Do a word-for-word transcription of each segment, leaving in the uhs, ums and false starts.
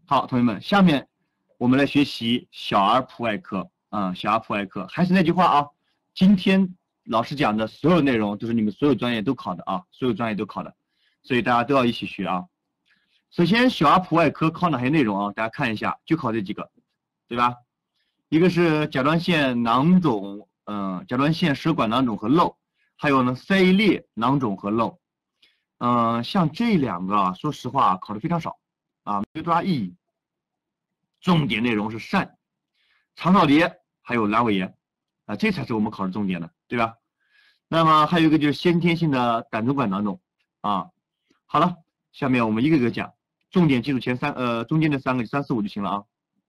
好，同学们，下面我们来学习小儿普外科啊、小儿普外科还是那句话啊，今天老师讲的所有内容都是你们所有专业都考的啊，所有专业都考的，所以大家都要一起学啊。首先，小儿普外科考哪些内容啊？大家看一下，就考这几个，对吧？一个是甲状腺囊肿，嗯、呃，甲状腺食管囊肿和瘘，还有呢塞裂囊肿和瘘。嗯、呃，像这两个啊，说实话考的非常少啊，没多大意义。重点内容是疝、肠道结还有阑尾炎啊，这才是我们考的重点的，对吧？那么还有一个就是先天性的胆总管囊肿啊。好了，下面我们一个一个讲，重点记住前三呃中间的三个三四五就行了啊。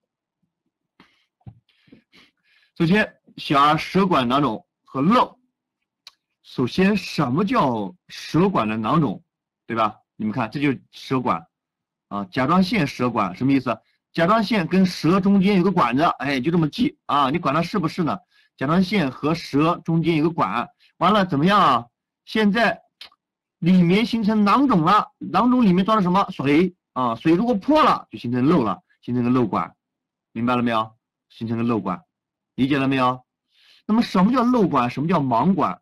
首先，小儿食管囊肿和瘘。首先，什么叫食管的囊肿，对吧？你们看，这就是食管啊，甲状腺食管什么意思？甲状腺跟舌中间有个管子，哎，就这么记啊，你管它是不是呢？甲状腺和舌中间有个管，完了怎么样啊？现在里面形成囊肿了，囊肿里面装了什么水啊？水如果破了，就形成瘘了，形成个瘘管，明白了没有？形成个瘘管，理解了没有？那么什么叫瘘管？什么叫盲管？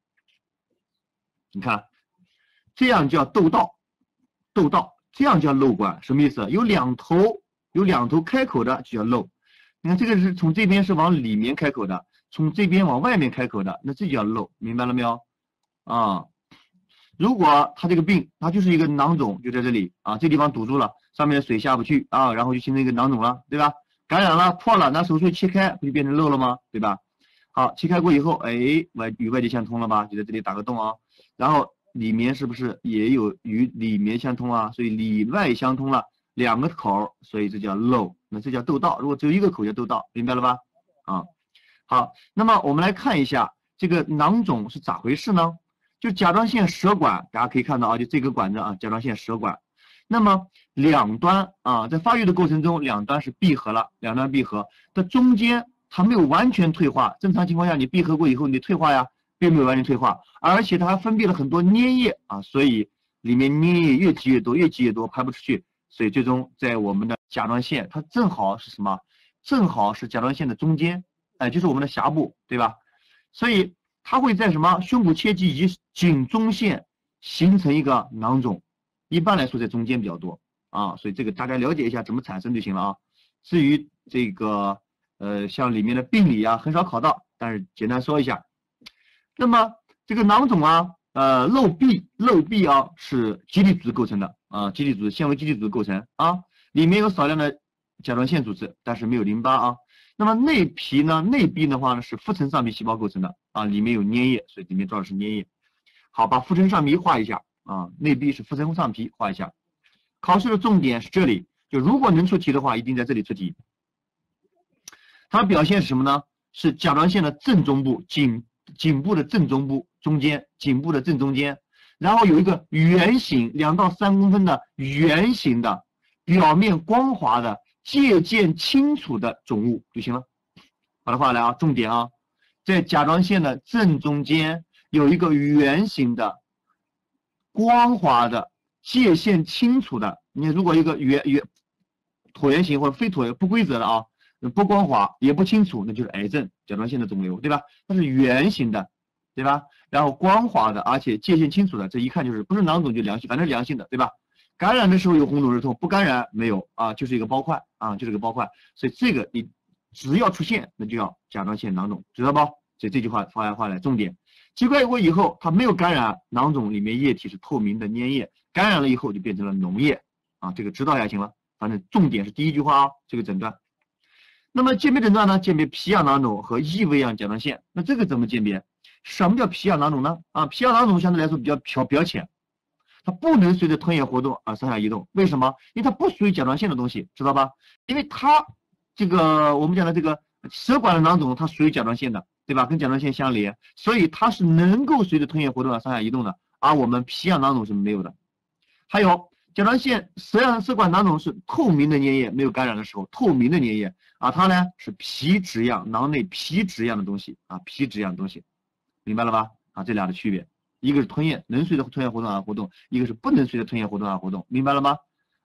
你看，这样叫窦道，窦道这样叫瘘管，什么意思？有两头，有两头开口的就叫瘘。你看这个是从这边是往里面开口的，从这边往外面开口的，那这就叫瘘，明白了没有？啊，如果他这个病，它就是一个囊肿，就在这里啊，这地方堵住了，上面的水下不去啊，然后就形成一个囊肿了，对吧？感染了，破了，拿手术切开，不就变成瘘了吗？对吧？好，切开过以后，哎，外与外界相通了吧？就在这里打个洞啊。然后里面是不是也有与里面相通啊？所以里外相通了，两个口，所以这叫瘘，那这叫窦道。如果只有一个口叫窦道，明白了吧？啊，好，那么我们来看一下这个囊肿是咋回事呢？就甲状腺舌管，大家可以看到啊，就这个管子啊，甲状腺舌管。那么两端啊，在发育的过程中，两端是闭合了，两端闭合，它中间它没有完全退化。正常情况下，你闭合过以后，你退化呀，并没有完全退化，而且它还分泌了很多粘液啊，所以里面粘液越积越多，越积越多，排不出去，所以最终在我们的甲状腺，它正好是什么？正好是甲状腺的中间，哎，就是我们的峡部，对吧？所以它会在什么胸骨切迹以及颈中线形成一个囊肿，一般来说在中间比较多啊，所以这个大家了解一下怎么产生就行了啊。至于这个呃像里面的病理啊，很少考到，但是简单说一下。那么这个囊肿啊，呃瘘壁瘘壁啊是基底组织构成的啊，基底组织纤维基底组织构成啊，里面有少量的甲状腺组织，但是没有淋巴啊。那么内皮呢，内壁的话呢是腹层上皮细胞构成的啊，里面有粘液，所以里面装的是粘液。好，把腹层上皮画一下啊，内壁是腹层上皮，画一下。考试的重点是这里，就如果能出题的话，一定在这里出题。它表现是什么呢？是甲状腺的正中部，颈颈部的正中部中间，颈部的正中间，然后有一个圆形两到三公分的圆形的表面光滑的界限清楚的肿物就行了。好的，画来啊，重点啊，在甲状腺的正中间有一个圆形的光滑的界限清楚的，你如果一个圆圆椭圆形或者非椭圆不规则的啊，不光滑也不清楚，那就是癌症甲状腺的肿瘤，对吧？它是圆形的，对吧？然后光滑的，而且界限清楚的，这一看就是不是囊肿就良性，反正是良性的，对吧？感染的时候有红肿热痛，不感染没有啊，就是一个包块啊，就是个包块。所以这个你只要出现，那就要甲状腺囊肿，知道不？所以这句话发来话来重点。切开过以后，它没有感染，囊肿里面液体是透明的粘液，感染了以后就变成了脓液啊，这个知道就行了。反正重点是第一句话啊，这个诊断。那么鉴别诊断呢？鉴别皮样囊肿和异位样甲状腺。那这个怎么鉴别？什么叫皮样囊肿呢？啊，皮样囊肿相对来说比较表表浅，它不能随着吞咽活动而上下移动。为什么？因为它不属于甲状腺的东西，知道吧？因为它这个我们讲的这个舌管的囊肿，它属于甲状腺的，对吧？跟甲状腺相连，所以它是能够随着吞咽活动而上下移动的。而我们皮样囊肿是没有的。还有甲状腺舌舌管囊肿是透明的粘液，没有感染的时候透明的粘液啊，它呢是皮质样囊内皮质样的东西啊，皮质样的东西，明白了吧？啊，这俩的区别，一个是吞咽能随着吞咽活动而活动，一个是不能随着吞咽活动而活动，明白了吗？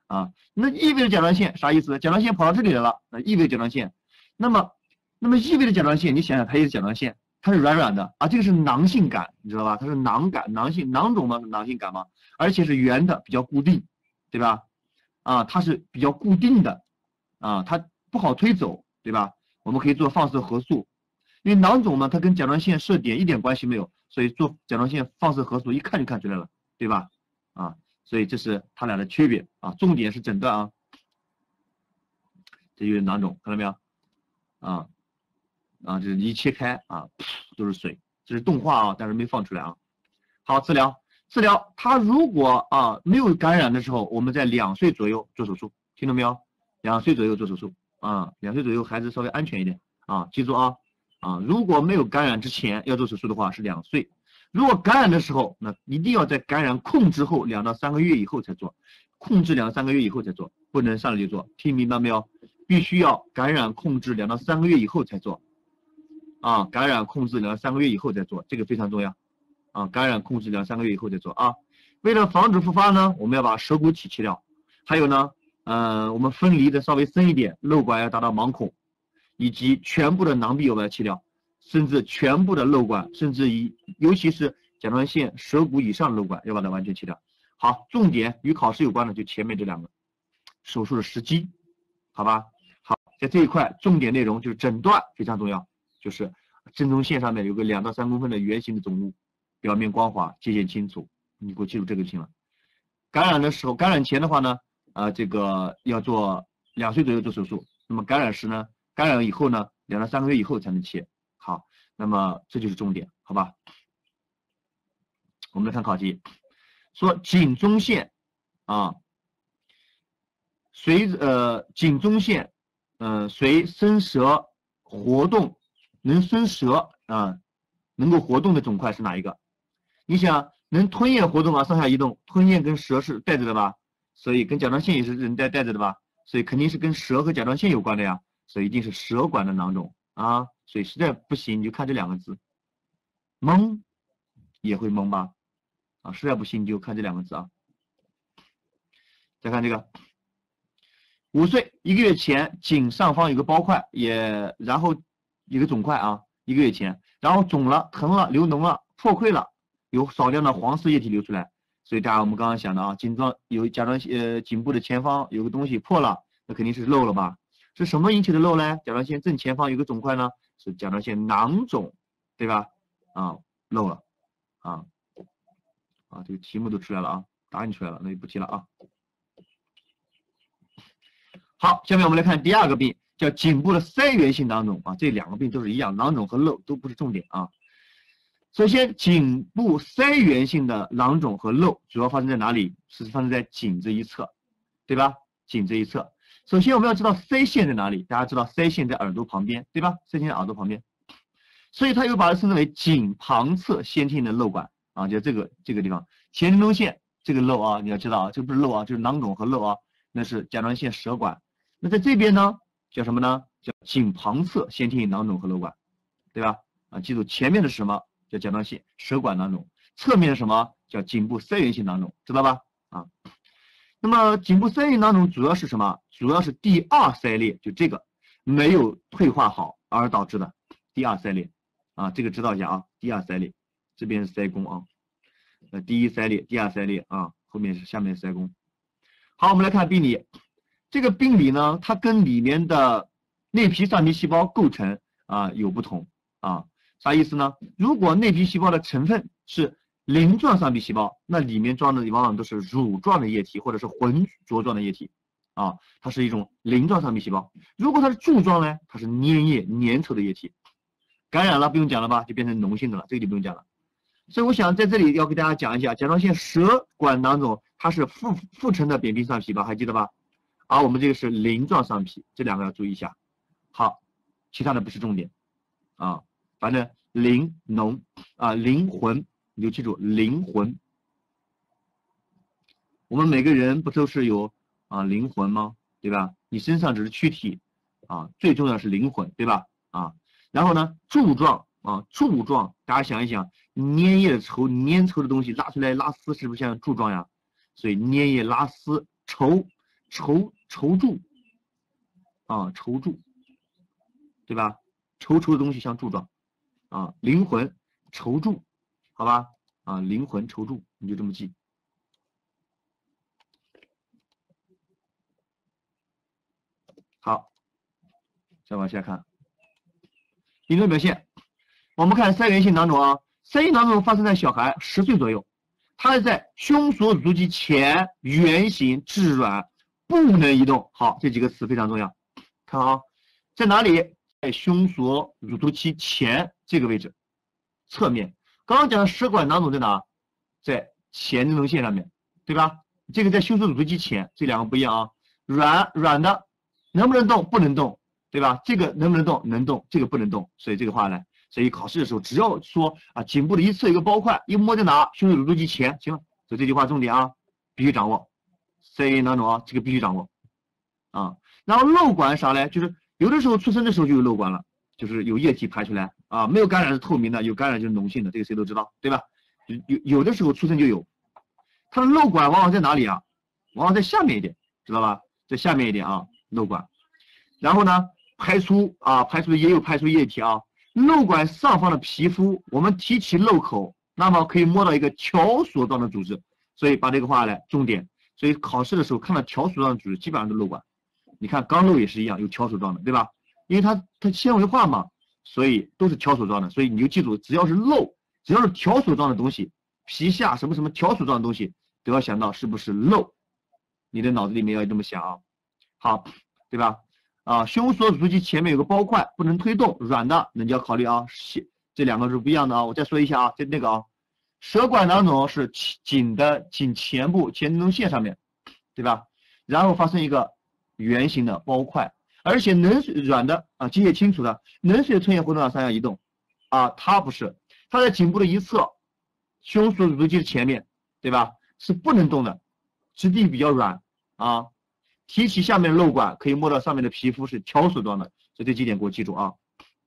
啊，那异位的甲状腺啥意思？甲状腺跑到这里来了，那异位甲状腺，那么那么异位的甲状腺，你想想它也是甲状腺，它是软软的啊，这个是囊性感，你知道吧？它是囊感，囊性囊肿嘛，是囊性感嘛，而且是圆的，比较固定，对吧？啊，它是比较固定的，啊，它不好推走，对吧？我们可以做放射核素，因为囊肿呢，它跟甲状腺射点一点关系没有，所以做甲状腺放射核素一看就看出来了，对吧？啊，所以这是它俩的区别啊，重点是诊断啊。这就是囊肿，看到没有？啊啊，这是一切开啊，都是水，这是动画啊，但是没放出来啊。好，治疗治疗，它如果啊没有感染的时候，我们在两岁左右做手术，听到没有？两岁左右做手术啊，两岁左右孩子稍微安全一点啊，记住啊啊，如果没有感染之前要做手术的话是两岁，如果感染的时候，那一定要在感染控制后两到三个月以后才做，控制两三个月以后才做，不能上来就做，听明白没有？必须要感染控制两到三个月以后才做，啊，感染控制两到三个月以后再做，这个非常重要，啊，感染控制两三个月以后再做啊。为了防止复发呢，我们要把舌骨体切掉，还有呢，呃，我们分离的稍微深一点，瘘管要达到盲孔，以及全部的囊壁我们要切掉，甚至全部的瘘管，甚至于尤其是甲状腺舌骨以上的瘘管要把它完全切掉。好，重点与考试有关的就前面这两个，手术的时机，好吧？好，在这一块重点内容就是诊断非常重要，就是正中线上面有个两到三公分的圆形的肿物，表面光滑，界限清楚，你给我记住这个就行了。感染的时候，感染前的话呢，呃，这个要做两岁左右做手术，那么感染时呢，感染以后呢，两到三个月以后才能切。好，那么这就是重点，好吧？我们来看考题，说颈中线啊，随呃颈中线，呃随伸舌活动能伸舌啊，能够活动的肿块是哪一个？你想能吞咽活动啊，上下移动，吞咽跟舌是带着的吧？所以跟甲状腺也是韧带带着的吧？所以肯定是跟舌和甲状腺有关的呀，所以一定是舌管的囊肿啊。所以实在不行你就看这两个字，懵也会懵吧？啊，实在不行你就看这两个字啊。再看这个。五岁一个月前，颈上方有个包块，也然后有个肿块啊，一个月前，然后肿了、疼了、流脓了、破溃了，有少量的黄色液体流出来。所以大家我们刚刚讲的啊，颈状有甲状腺呃颈部的前方有个东西破了，那肯定是漏了吧？是什么引起的漏呢？甲状腺正前方有个肿块呢，是甲状腺囊肿，对吧？啊，漏了啊啊，这个题目都出来了啊，答案出来了，那就不提了啊。好，下面我们来看第二个病，叫颈部的腮源性囊肿啊。这两个病都是一样，囊肿和瘘都不是重点啊。首先，颈部腮源性的囊肿和瘘主要发生在哪里？是发生在颈这一侧，对吧？颈这一侧。首先我们要知道腮腺在哪里，大家知道腮腺在耳朵旁边，对吧？腮腺在耳朵旁边，所以它又把它称之为颈旁侧先天的瘘管啊，就这个这个地方前正中线这个瘘啊，你要知道啊，这不是瘘啊，就是囊肿和瘘啊，那是甲状腺舌管。那在这边呢，叫什么呢？叫颈旁侧先天性囊肿和瘘管，对吧？啊，记住前面的是什么？叫甲状腺舌管囊肿，侧面是什么？叫颈部腮源性囊肿，知道吧？啊，那么颈部腮源囊肿主要是什么？主要是第二腮裂，就这个没有退化好而导致的第二腮裂啊，这个知道一下啊，第二腮裂，这边是腮弓啊，呃，第一腮裂，第二腮裂啊，后面是下面是腮弓。好，我们来看病理。这个病理呢，它跟里面的内皮上皮细胞构成啊有不同啊，啥意思呢？如果内皮细胞的成分是鳞状上皮细胞，那里面装的往往都是乳状的液体或者是浑浊状的液体啊，它是一种鳞状上皮细胞。如果它是柱状呢，它是粘液粘稠的液体。感染了不用讲了吧，就变成脓性的了，这个就不用讲了。所以我想在这里要给大家讲一下，甲状腺舌管囊肿它是复复成的扁平上皮细胞，还记得吧？而我们这个是鳞状上皮，这两个要注意一下。好，其他的不是重点啊，反正灵脓啊灵魂，你就记住灵魂。我们每个人不都是有啊灵魂吗？对吧？你身上只是躯体啊，最重要是灵魂，对吧？啊，然后呢，柱状啊柱状，大家想一想，粘液的稠粘稠的东西拉出来拉丝，是不是像柱状呀？所以粘液拉丝稠。 筹筹柱啊，筹柱，对吧？稠稠的东西像柱状啊，灵魂筹柱，好吧？啊，灵魂筹柱，你就这么记。好，再往下看，临床表现，我们看三源性囊肿啊，三源囊肿发生在小孩十岁左右，它是在胸锁乳突肌前，圆形质软，不能移动。好，这几个词非常重要，看啊，在哪里？在胸锁乳突肌前这个位置，侧面。刚刚讲的食管囊肿在哪？在前内容线上面，对吧？这个在胸锁乳突肌前，这两个不一样啊。软软的，能不能动？不能动，对吧？这个能不能动？能动，这个不能动。所以这个话呢，所以考试的时候，只要说啊，颈部的一侧有个包块，一摸在哪？胸锁乳突肌前，行了。所以这句话重点啊，必须掌握。三源囊肿啊，这个必须掌握啊。然后瘘管啥呢？就是有的时候出生的时候就有瘘管了，就是有液体排出来啊，没有感染是透明的，有感染就是脓性的，这个谁都知道，对吧？有有有的时候出生就有，它的瘘管往往在哪里啊？往往在下面一点，知道吧？在下面一点啊，瘘管。然后呢，排出啊，排出也有排出液体啊。瘘管上方的皮肤，我们提起瘘口，那么可以摸到一个条索状的组织，所以把这个话呢重点。所以考试的时候看到条索状的组织，基本上都瘘管。你看肛瘘也是一样，有条索状的，对吧？因为它它纤维化嘛，所以都是条索状的。所以你就记住，只要是瘘，只要是条索状的东西，皮下什么什么条索状的东西，都要想到是不是瘘。你的脑子里面要这么想啊，好，对吧？啊，胸锁乳突肌前面有个包块，不能推动，软的，那你要考虑啊，这两个是不一样的啊。我再说一下啊，这那个啊，舌管囊肿是颈的颈前部前内容线上面，对吧？然后发生一个圆形的包块，而且冷水软的啊，记忆清楚的，冷水吞咽活动量三要移动啊，它不是，它在颈部的一侧，胸锁乳突肌的前面，对吧？是不能动的，质地比较软啊。提起下面的瘘管，可以摸到上面的皮肤是条索状的，所以这几点给我记住啊。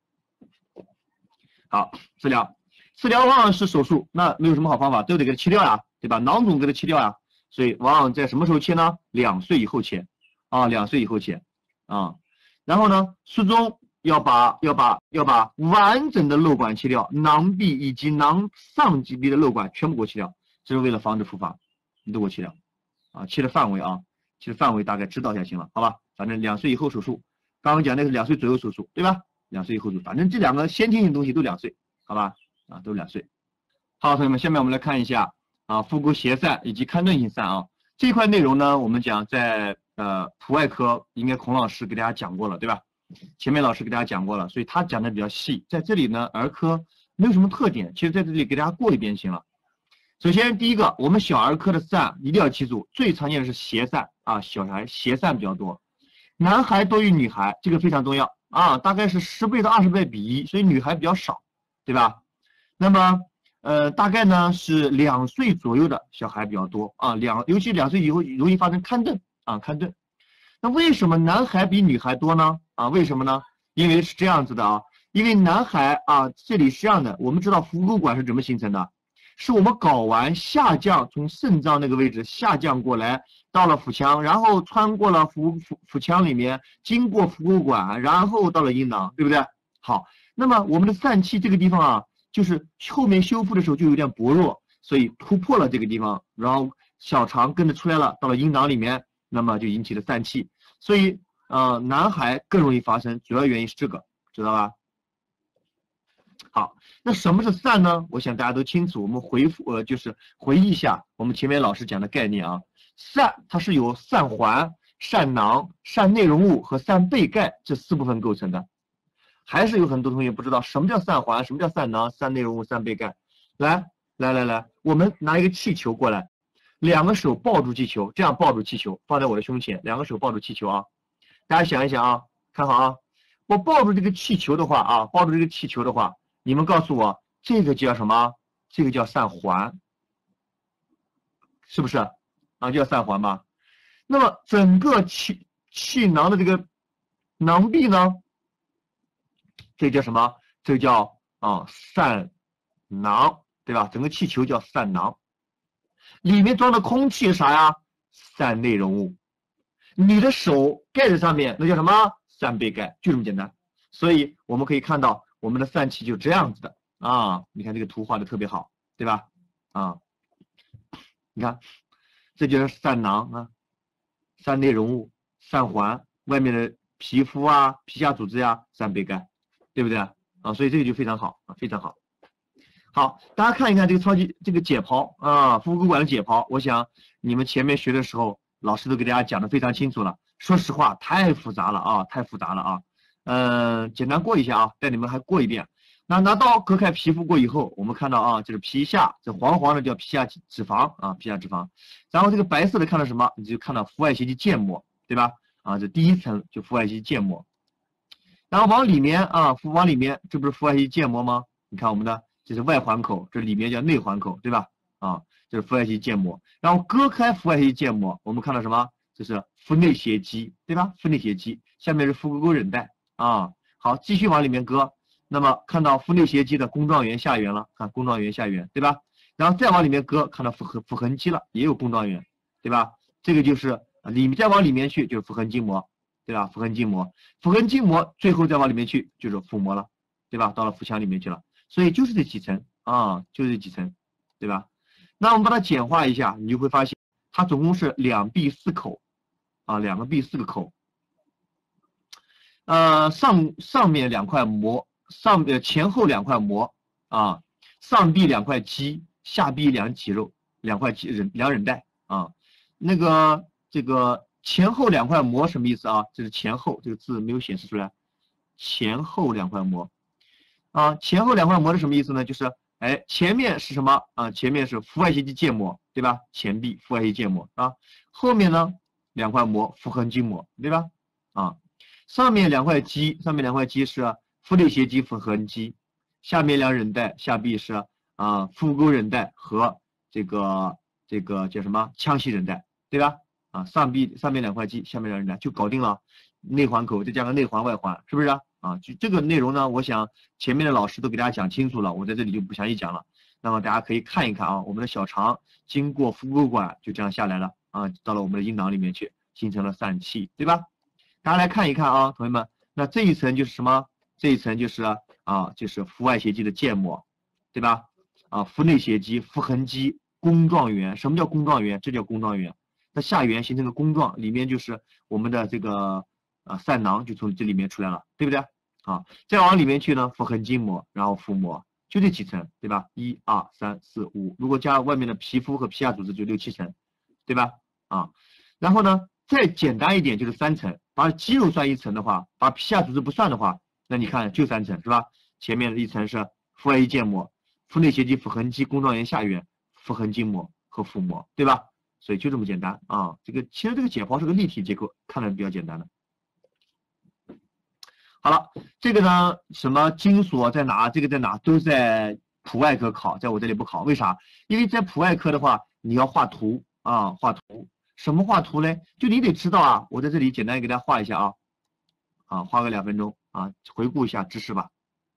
好，治疗，治疗往往是手术，那没有什么好方法，都得给它切掉呀，对吧？囊肿给它切掉呀，所以往往在什么时候切呢？两岁以后切啊，两岁以后切啊。然后呢，术中要把要把要把完整的瘘管切掉，囊壁以及囊上级壁的瘘管全部给我切掉，这是为了防止复发，你都给我切掉啊，切的范围啊。其实范围大概知道一下行了，好吧？反正两岁以后手术，刚刚讲的是两岁左右手术，对吧？两岁以后手术，反正这两个先天性东西都两岁，好吧？啊，都两岁。好，同学们，下面我们来看一下啊，腹股斜疝以及龛盾性疝啊这一块内容呢，我们讲在呃普外科应该孔老师给大家讲过了，对吧？前面老师给大家讲过了，所以他讲的比较细，在这里呢儿科没有什么特点，其实在这里给大家过一遍行了。首先，第一个，我们小儿科的疝一定要记住，最常见的是斜疝啊，小孩斜疝比较多，男孩多于女孩，这个非常重要啊，大概是十倍到二十倍比一，所以女孩比较少，对吧？那么，呃，大概呢是两岁左右的小孩比较多啊，两尤其两岁以后容易发生龛盾啊，龛盾。那为什么男孩比女孩多呢？啊，为什么呢？因为是这样子的啊，因为男孩啊，这里是这样的，我们知道腹股管是怎么形成的？是我们睾丸下降，从肾脏那个位置下降过来，到了腹腔，然后穿过了腹腹腹腔里面，经过腹股管，然后到了阴囊，对不对？好，那么我们的疝气这个地方啊，就是后面修复的时候就有点薄弱，所以突破了这个地方，然后小肠跟着出来了，到了阴囊里面，那么就引起了疝气，所以呃，男孩更容易发生，主要原因是这个，知道吧？好，那什么是疝呢？我想大家都清楚，我们回复呃就是回忆一下我们前面老师讲的概念啊。疝它是由疝环、疝囊、疝内容物和疝背盖这四部分构成的。还是有很多同学不知道什么叫疝环，什么叫疝囊、疝内容物、疝背盖。来来来来，我们拿一个气球过来，两个手抱住气球，这样抱住气球，放在我的胸前，两个手抱住气球啊。大家想一想啊，看好啊，我抱住这个气球的话啊，抱住这个气球的话。你们告诉我，这个叫什么？这个叫疝环，是不是？啊，叫疝环吧。那么整个气气囊的这个囊壁呢，这叫什么？这叫啊疝囊，对吧？整个气球叫疝囊，里面装的空气啥呀？疝内容物。 你的手盖在上面，那叫什么？扇贝盖，就这么简单。所以我们可以看到我们的散气就这样子的啊，你看这个图画的特别好，对吧？啊，你看，这就是散囊啊，散内容物、散环，外面的皮肤啊、皮下组织呀、啊，散贝盖，对不对啊？啊，所以这个就非常好啊，非常好。好，大家看一看这个超级这个解剖啊，腹股管的解剖，我想你们前面学的时候，老师都给大家讲的非常清楚了。说实话，太复杂了啊，太复杂了啊。嗯、呃，简单过一下啊，带你们还过一遍。那拿刀割开皮肤过以后，我们看到啊，就是皮下，这黄黄的叫皮下脂肪啊，皮下脂肪。然后这个白色的看到什么？你就看到腹外斜肌腱膜，对吧？啊，这第一层就腹外斜肌腱膜。然后往里面啊，腹往里面，这不是腹外斜肌腱膜吗？你看我们的这是外环口，这里面叫内环口，对吧？啊，这是腹外斜肌腱膜。然后割开腹外斜肌腱膜，我们看到什么？这是腹内斜肌，对吧？腹内斜肌，下面是腹股沟韧带啊。好，继续往里面割，那么看到腹内斜肌的弓状元下缘了，看弓状元下缘，对吧？然后再往里面割，看到腹横腹横肌了，也有弓状元，对吧？这个就是里面再往里面去就是腹横筋膜，对吧？腹横筋膜，腹横筋膜最后再往里面去就是腹膜了，对吧？到了腹腔里面去了，所以就是这几层啊，就是这几层，对吧？那我们把它简化一下，你就会发现它总共是两壁四口啊，两个壁四个口。呃，上上面两块膜，上呃前后两块膜啊，上壁两块肌，下壁两肌肉，两块肌韧两韧带啊。那个这个前后两块膜什么意思啊？这是前后这个字没有显示出来，前后两块膜啊，前后两块膜是什么意思呢？就是哎前面是什么啊？前面是腹外斜肌腱膜，对吧？前壁腹外斜肌腱膜啊，后面呢两块膜腹横筋膜，对吧？啊。上面两块肌，上面两块肌是腹内斜肌、腹横肌，下面两韧带，下壁是啊腹股沟韧带和这个这个叫什么腔隙韧带，对吧？啊，上壁上面两块肌，下面两韧带就搞定了，内环口再加上内环外环，是不是啊？啊，就这个内容呢，我想前面的老师都给大家讲清楚了，我在这里就不详细讲了。那么大家可以看一看啊，我们的小肠经过腹股沟管就这样下来了啊，到了我们的阴囊里面去，形成了疝气，对吧？大家来看一看啊，同学们，那这一层就是什么？这一层就是啊，就是腹外斜肌的腱膜，对吧？啊，腹内斜肌、腹横肌、弓状元。什么叫弓状元？这叫弓状元。那下缘形成个弓状，里面就是我们的这个啊散囊，就从这里面出来了，对不对？啊，再往里面去呢，腹横筋膜，然后腹膜，就这几层，对吧？一二三四五，如果加上外面的皮肤和皮下组织，就六七层，对吧？啊，然后呢？再简单一点就是三层，把肌肉算一层的话，把皮下组织不算的话，那你看就三层是吧？前面的一层是腹外斜腱膜、腹内斜肌、腹横肌、弓状元下缘、腹横筋膜和腹膜，对吧？所以就这么简单啊。这个其实这个解剖是个立体结构，看着比较简单的。好了，这个呢什么精索在哪？这个在哪？都在普外科考，在我这里不考，为啥？因为在普外科的话，你要画图啊，画图。什么画图嘞？就你得知道啊，我在这里简单给大家画一下啊，啊，画个两分钟啊，回顾一下知识吧。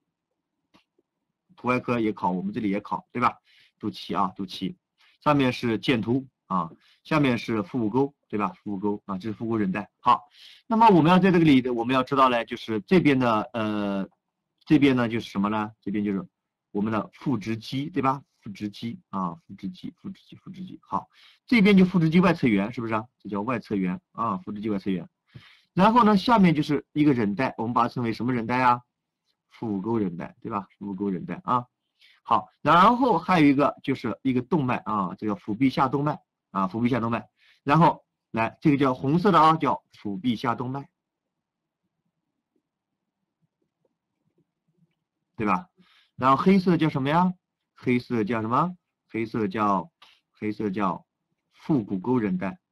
图外科也考，我们这里也考，对吧？肚脐啊，肚脐，上面是剑突啊，下面是腹股沟，对吧？腹股沟啊，这是腹股韧带。好，那么我们要在这个里，我们要知道呢，就是这边的呃，这边呢就是什么呢？这边就是我们的腹直肌，对吧？腹直肌啊，腹直肌，腹直肌，腹直肌。好，这边就腹直肌外侧缘，是不是啊？这叫外侧缘啊，腹直肌外侧缘。然后呢，下面就是一个韧带，我们把它称为什么韧带啊？腹股沟韧带，对吧？腹股沟韧带啊。好，然后还有一个就是一个动脉啊，这个腹壁下动脉啊，腹壁下动脉。然后来这个叫红色的啊，叫腹壁下动脉，对吧？然后黑色叫什么呀？黑色叫什么？黑色叫黑色叫腹股沟韧带，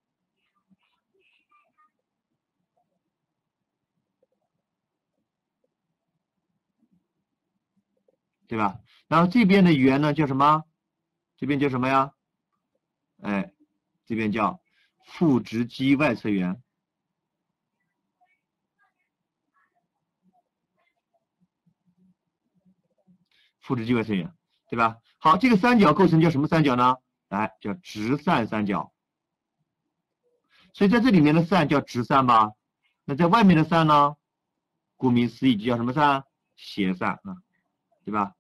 对吧？然后这边的圆呢叫什么？这边叫什么呀？哎，这边叫腹直肌外侧缘，腹直肌外侧缘，对吧？好，这个三角构成叫什么三角呢？来，叫直散三角。 所以在这里面的疝叫直疝吧？那在外面的疝呢？顾名思义就叫什么疝？斜疝啊，对吧？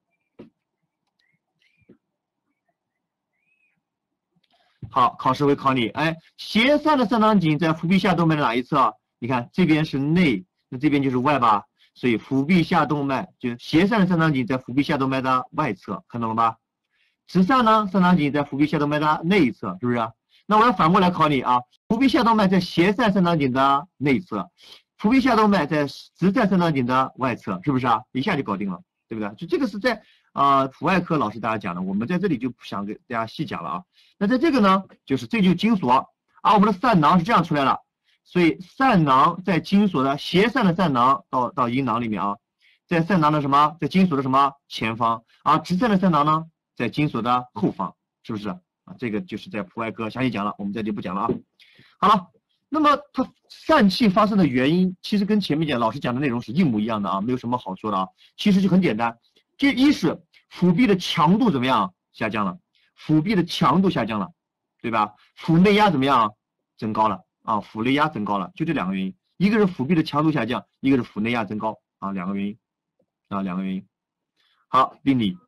好，考试会考你，哎，斜疝的三囊井在腹壁下动脉的哪一侧？你看这边是内，那这边就是外吧？所以腹壁下动脉就斜疝的三囊井在腹壁下动脉的外侧，看懂了吧？直疝呢，三囊井在腹壁下动脉的内侧，是不是？那我要反过来考你啊，腹壁下动脉在斜疝三囊井的内侧，腹壁下动脉在直疝三囊井的外侧，是不是啊？一下就搞定了，对不对？就这个是在啊、呃、腹外科老师大家讲的，我们在这里就不想给大家细讲了啊。那在这个呢，就是这就是精索，而我们的疝囊是这样出来了，所以疝囊在精索的斜疝的疝囊到到阴囊里面啊，在疝囊的什么，在精索的什么前方，而直疝的疝囊呢，在精索的后方，是不是啊？这个就是在腹外科详细讲了，我们这里不讲了啊。好了，那么它疝气发生的原因，其实跟前面讲老师讲的内容是一模一样的啊，没有什么好说的啊。其实就很简单，这一是腹壁的强度怎么样下降了，腹壁的强度下降了，对吧？腹内压怎么样增高了啊？腹内压增高了，就这两个原因，一个是腹壁的强度下降，一个是腹内压增高啊，两个原因啊，两个原因。好，病理。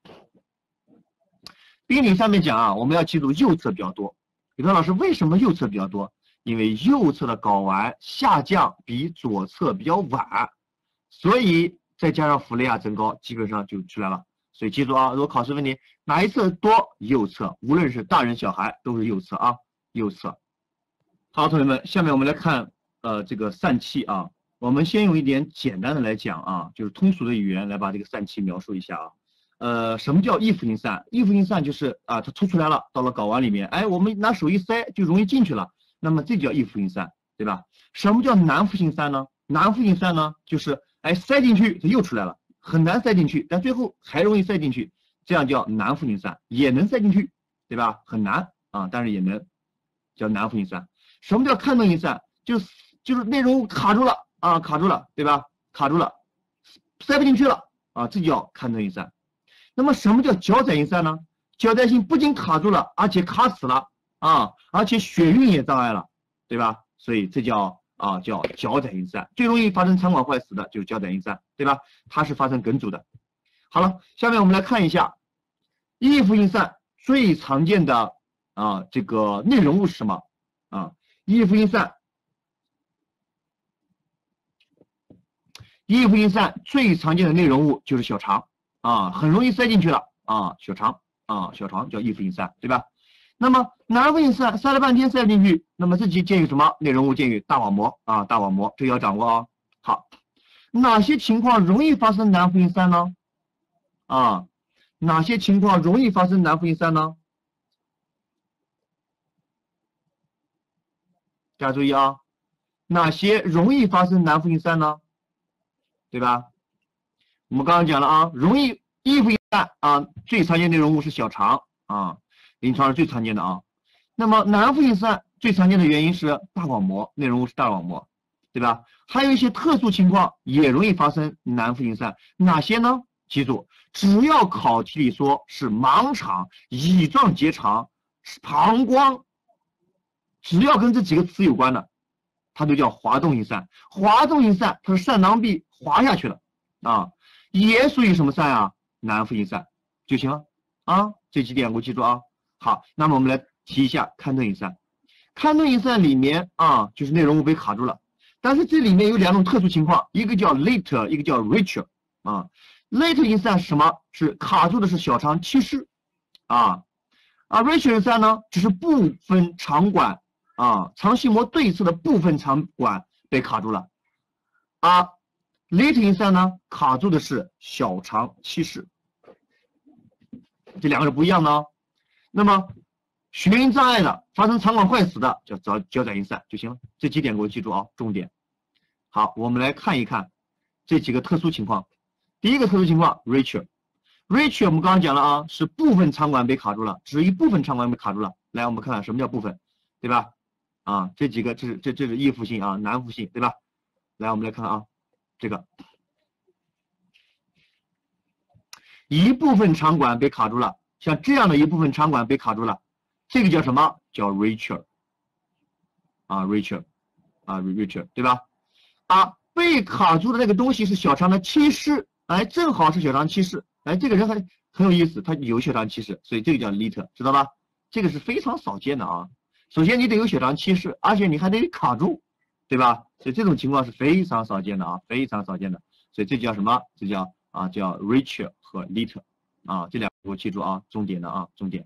病理上面讲啊，我们要记住右侧比较多。有的老师为什么右侧比较多？因为右侧的睾丸下降比左侧比较晚，所以再加上腹内压增高，基本上就出来了。所以记住啊，如果考试问你哪一侧多，右侧，无论是大人小孩都是右侧啊，右侧。好，同学们，下面我们来看呃这个疝气啊，我们先用一点简单的来讲啊，就是通俗的语言来把这个疝气描述一下啊。呃，什么叫易服性疝？易服性疝就是啊，它突出来了，到了睾丸里面，哎，我们拿手一塞就容易进去了，那么这叫易服性疝，对吧？什么叫难服性疝呢？难服性疝呢，就是哎塞进去它又出来了，很难塞进去，但最后还容易塞进去，这样叫难服性疝，也能塞进去，对吧？很难啊，但是也能，叫难服性疝。什么叫看动性疝？就是就是内容物卡住了啊，卡住了，对吧？卡住了，塞不进去了啊，这叫看动性疝。那么什么叫脚载性疝呢？脚载性不仅卡住了，而且卡死了啊，而且血运也障碍了，对吧？所以这叫啊叫脚载性疝，最容易发生肠管坏死的就是脚载性疝，对吧？它是发生梗阻的。好了，下面我们来看一下易服性疝最常见的啊这个内容物是什么啊？易服性疝，易服性疝最常见的内容物就是小肠。啊，很容易塞进去了啊，小肠啊，小肠叫易服性疝，对吧？那么难服性疝塞了半天塞不进去，那么这就见于什么内容物？见于大网膜啊，大网膜，这个要掌握啊。好，哪些情况容易发生难服性疝呢？啊，哪些情况容易发生难服性疝呢？大家注意啊，哪些容易发生难服性疝呢？对吧？我们刚刚讲了啊，容易易服性疝啊，最常见内容物是小肠啊，临床上最常见的啊。那么难服性疝最常见的原因是大网膜，内容物是大网膜，对吧？还有一些特殊情况也容易发生难服性疝，哪些呢？记住，只要考题里说是盲肠、乙状结肠、膀胱，只要跟这几个词有关的，它都叫滑动性疝。滑动性疝，它是疝囊壁滑下去了啊。也属于什么疝啊？难服性疝就行了啊，这几点给我记住啊。好，那么我们来提一下看动性疝。看动性疝里面啊，就是内容物被卡住了，但是这里面有两种特殊情况，一个叫 late， 一个叫 rupture 啊。late 性疝是什么？是卡住的是小肠憩室啊，而 rupture 性疝呢，只是部分肠管啊，肠系膜对侧的部分肠管被卡住了啊。late 性疝呢，卡住的是小肠憩室，这两个是不一样的哦。那么血运障碍的，发生肠管坏死的，叫脚脚载性疝就行了。这几点给我记住啊，重点。好，我们来看一看这几个特殊情况。第一个特殊情况 ，rupture，rupture 我们刚刚讲了啊，是部分肠管被卡住了，只是一部分肠管被卡住了。来，我们看看什么叫部分，对吧？啊，这几个这是这这是易服性啊，难服性，对吧？来，我们来看啊。这个一部分肠管被卡住了，像这样的一部分肠管被卡住了，这个叫什么？叫 rupture 啊 Rachel 啊 Rachel 对吧？啊，被卡住的那个东西是小肠的憩室，哎，正好是小肠憩室，哎，这个人很很有意思，他有小肠憩室，所以这个叫 Lit， 知道吧？这个是非常少见的啊。首先你得有小肠憩室，而且你还得卡住，对吧？所以这种情况是非常少见的啊，非常少见的。所以这叫什么？这叫啊叫 Rachel 和 Lit 啊，这两个我记住啊，重点的啊，重点。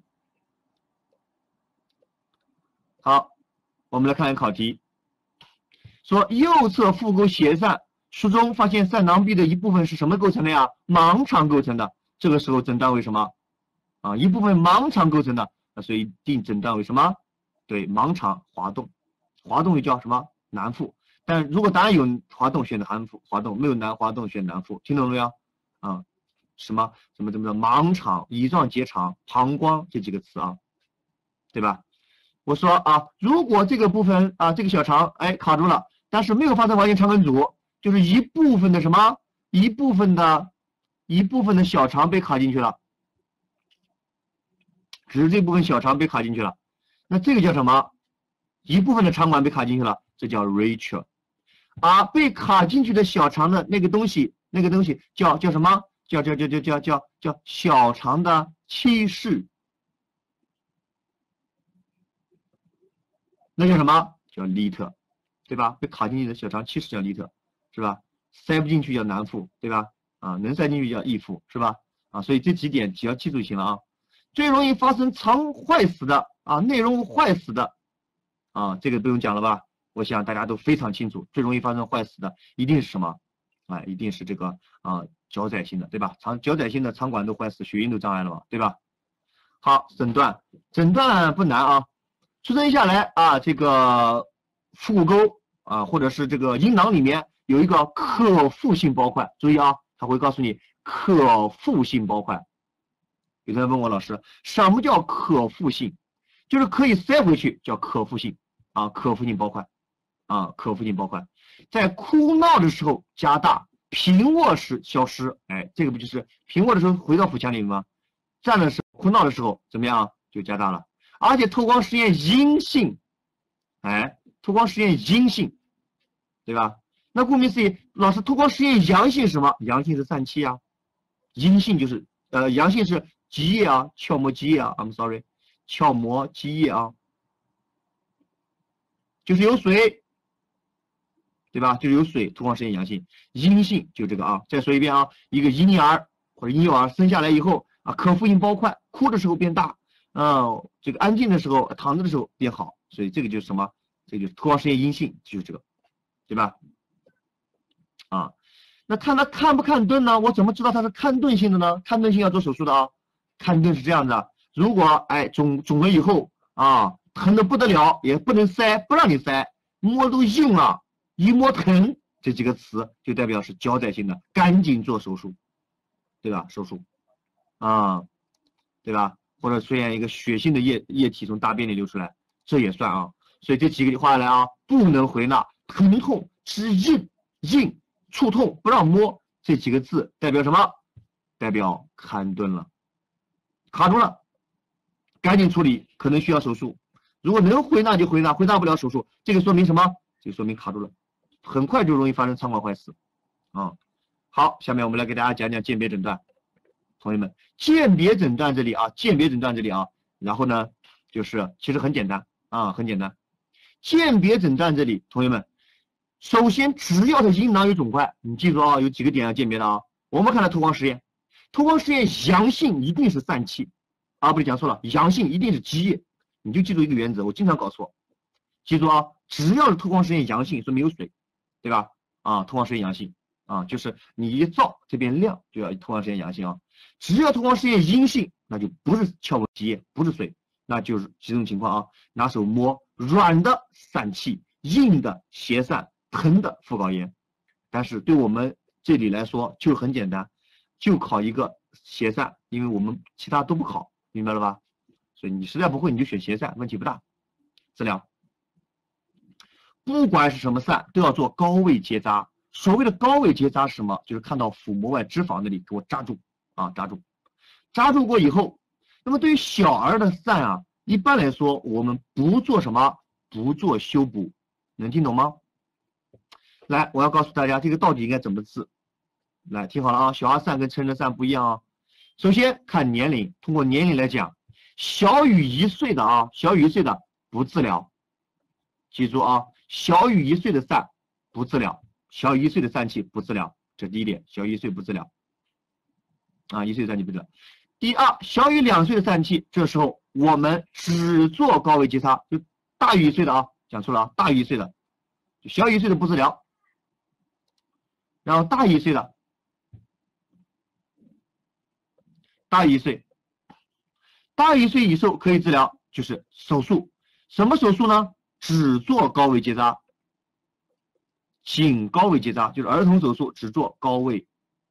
好，我们来看一个考题，说右侧腹沟斜疝，书中发现疝囊壁的一部分是什么构成的呀？盲肠构成的。这个时候诊断为什么？啊，一部分盲肠构成的，那所以一定诊断为什么？对，盲肠滑动，滑动又叫什么？南腹。但如果答案有滑动，选择寒腹滑动；没有南滑动，选南腹。听懂了没有？啊，什么什么什么的盲肠、乙状结肠、膀胱这几个词啊，对吧？我说啊，如果这个部分啊，这个小肠哎卡住了，但是没有发生完全肠梗阻，就是一部分的什么，一部分的，一部分的小肠被卡进去了，只是这部分小肠被卡进去了，那这个叫什么？一部分的肠管被卡进去了，这叫 Rachel。而被卡进去的小肠的那个东西，那个东西叫叫什么？叫叫叫叫叫叫叫小肠的憩室。那叫什么？叫 Lit， 对吧？被卡进去的小肠憩室叫 Lit， 是吧？塞不进去叫南腹，对吧？啊，能塞进去叫易腹，是吧？啊，所以这几点只要记住就行了啊。最容易发生肠坏死的啊，内容物坏死的啊，这个不用讲了吧？我想大家都非常清楚，最容易发生坏死的一定是什么？啊，一定是这个啊脚载性的，对吧？肠脚载性的肠管都坏死，血运都障碍了嘛，对吧？好，诊断，诊断不难啊。出生下来啊，这个腹股沟啊，或者是这个阴囊里面有一个可复性包块，注意啊，他会告诉你可复性包块。有人问我老师，什么叫可复性？就是可以塞回去，叫可复性啊，可复性包块啊，可复性包块，在哭闹的时候加大，平卧时消失。哎，这个不就是平卧的时候回到腹腔里吗？站的时候哭闹的时候怎么样就加大了？而且透光实验阴性，哎，透光实验阴性，对吧？那顾名思义，老师透光实验阳性是什么？阳性是疝气啊，阴性就是呃阳性是积液啊，鞘膜积液啊 ，I'm sorry， 鞘膜积液啊，就是有水，对吧？就是有水，透光实验阳性，阴性就这个啊。再说一遍啊，一个婴儿或者婴幼儿生下来以后啊，可复性包块，哭的时候变大。啊、呃，这个安静的时候，躺着的时候变好，所以这个就是什么？这个就是透光实验阴性，就是这个，对吧？啊，那看他看不看钝呢？我怎么知道他是看钝性的呢？看钝性要做手术的啊。看钝是这样的，如果哎肿肿了以后啊，疼的不得了，也不能塞，不让你塞，摸都硬了，一摸疼，这几个词就代表是胶载性的，赶紧做手术，对吧？手术，啊，对吧？或者出现一个血性的液液体从大便里流出来，这也算啊。所以这几个话下来啊，不能回纳，疼痛是硬硬，触痛不让摸，这几个字代表什么？代表看钝了，卡住了，赶紧处理，可能需要手术。如果能回纳就回纳，回纳不了手术，这个说明什么？这个说明卡住了，很快就容易发生肠管坏死啊。好，下面我们来给大家讲讲鉴别诊断。同学们，鉴别诊断这里啊，鉴别诊断这里啊，然后呢，就是其实很简单啊，很简单。鉴别诊断这里，同学们，首先只要是阴囊有肿块，你记住啊，有几个点要鉴别的啊。我们看到透光实验，透光实验阳性一定是疝气，啊，不是讲错了，阳性一定是积液，你就记住一个原则，我经常搞错，记住啊，只要是透光实验阳性，说明有水，对吧？啊，透光实验阳性啊，就是你一照这边亮就要透光实验阳性啊。只要透光实验阴性，那就不是鞘膜积液，不是水，那就是几种情况啊。拿手摸，软的疝气，硬的斜疝，疼的腹睾炎。但是对我们这里来说就很简单，就考一个斜疝，因为我们其他都不考，明白了吧？所以你实在不会你就选斜疝，问题不大。治疗，不管是什么疝，都要做高位结扎。所谓的高位结扎是什么？就是看到腹膜外脂肪那里给我扎住。啊，扎住，扎住过以后，那么对于小儿的疝啊，一般来说我们不做什么，不做修补， 能听懂吗？来，我要告诉大家这个到底应该怎么治。来，听好了啊，小儿疝跟成人疝不一样啊。首先看年龄，通过年龄来讲，小于一岁的啊，小于一岁的不治疗。记住啊，小于一岁的疝不治疗，小于一岁的疝气不治疗，这第一点，小于一岁不治疗。啊，一岁的疝气不治疗。第二，小于两岁的疝气，这时候我们只做高位截擦，就大于一岁的啊，讲错了啊，大于一岁的，就小于一岁的不治疗，然后大于一岁的。大于一岁，大于一岁以后可以治疗，就是手术。什么手术呢？只做高位结扎，仅高位结扎，就是儿童手术，只做高位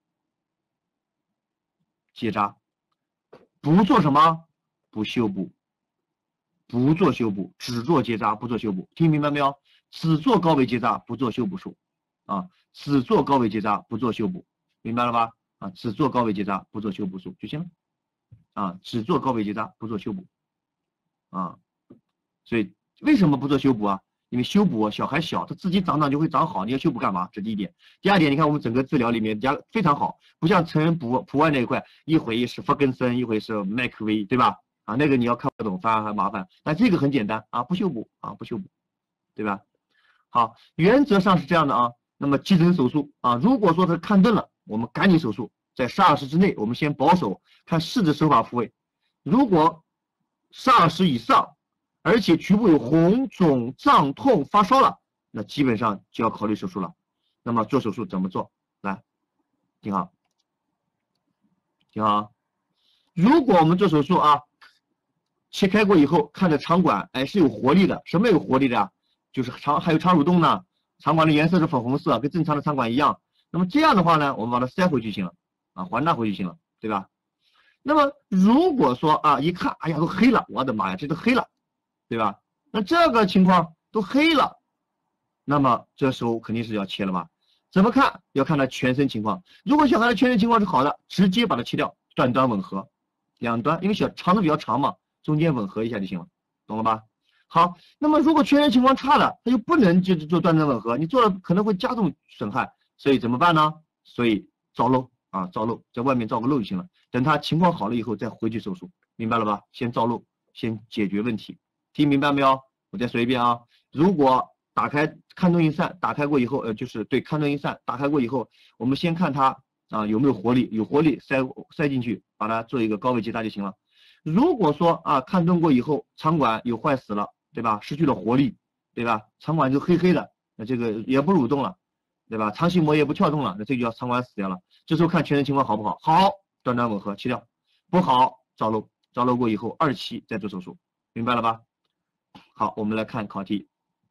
结扎，不做什么？不修补，不做修补，只做结扎，不做修补。听明白没有？只做高位结扎，不做修补术啊，只做高位结扎，不做修补，明白了吧？啊，只做高位结扎，不做修补术就行了。啊，只做高位结扎，不做修补。啊，所以为什么不做修补啊？因为修补小孩小，他自己长长就会长好，你要修补干嘛？这第一点。第二点，你看我们整个治疗里面加非常好，不像成人补普外那一块，一回是弗根森，一回是麦克威，对吧？啊，那个你要看不懂，反而还麻烦。但这个很简单啊，不修补啊，不修补，对吧？好，原则上是这样的啊。那么急诊手术啊，如果说他看钝了，我们赶紧手术，在十二时之内，我们先保守，看试着手法复位。如果十二时以上，而且局部有红肿、胀痛、发烧了，那基本上就要考虑手术了。那么做手术怎么做？来，听好，听好啊。如果我们做手术啊，切开过以后，看着肠管，哎，是有活力的。什么有活力的啊？就是肠还有肠蠕动呢，肠管的颜色是粉红色，跟正常的肠管一样。那么这样的话呢，我们把它塞回去行了，啊，还纳回去行了，对吧？那么如果说啊，一看，哎呀，都黑了，我的妈呀，这都黑了，对吧？那这个情况都黑了，那么这时候肯定是要切了吧？怎么看？要看他全身情况。如果小孩的全身情况是好的，直接把它切掉，断端吻合，两端，因为小肠子比较长嘛，中间吻合一下就行了，懂了吧？好，那么如果全身情况差的，他就不能就做断端吻合，你做了可能会加重损害，所以怎么办呢？所以造瘘啊，造瘘，在外面造个瘘就行了。等他情况好了以后再回去手术，明白了吧？先造瘘，先解决问题，听明白没有？我再说一遍啊，如果打开看动一疝，打开过以后，呃，就是对看动一疝打开过以后，我们先看它啊有没有活力，有活力塞塞进去，把它做一个高位结扎就行了。如果说啊看动过以后肠管有坏死了，对吧？失去了活力，对吧？肠管就黑黑的，那这个也不蠕动了，对吧？肠系膜也不跳动了，那这就叫肠管死掉了。这时候看全身情况好不好？好，断端吻合切掉，不好造瘘，造瘘过以后二期再做手术，明白了吧？好，我们来看考题。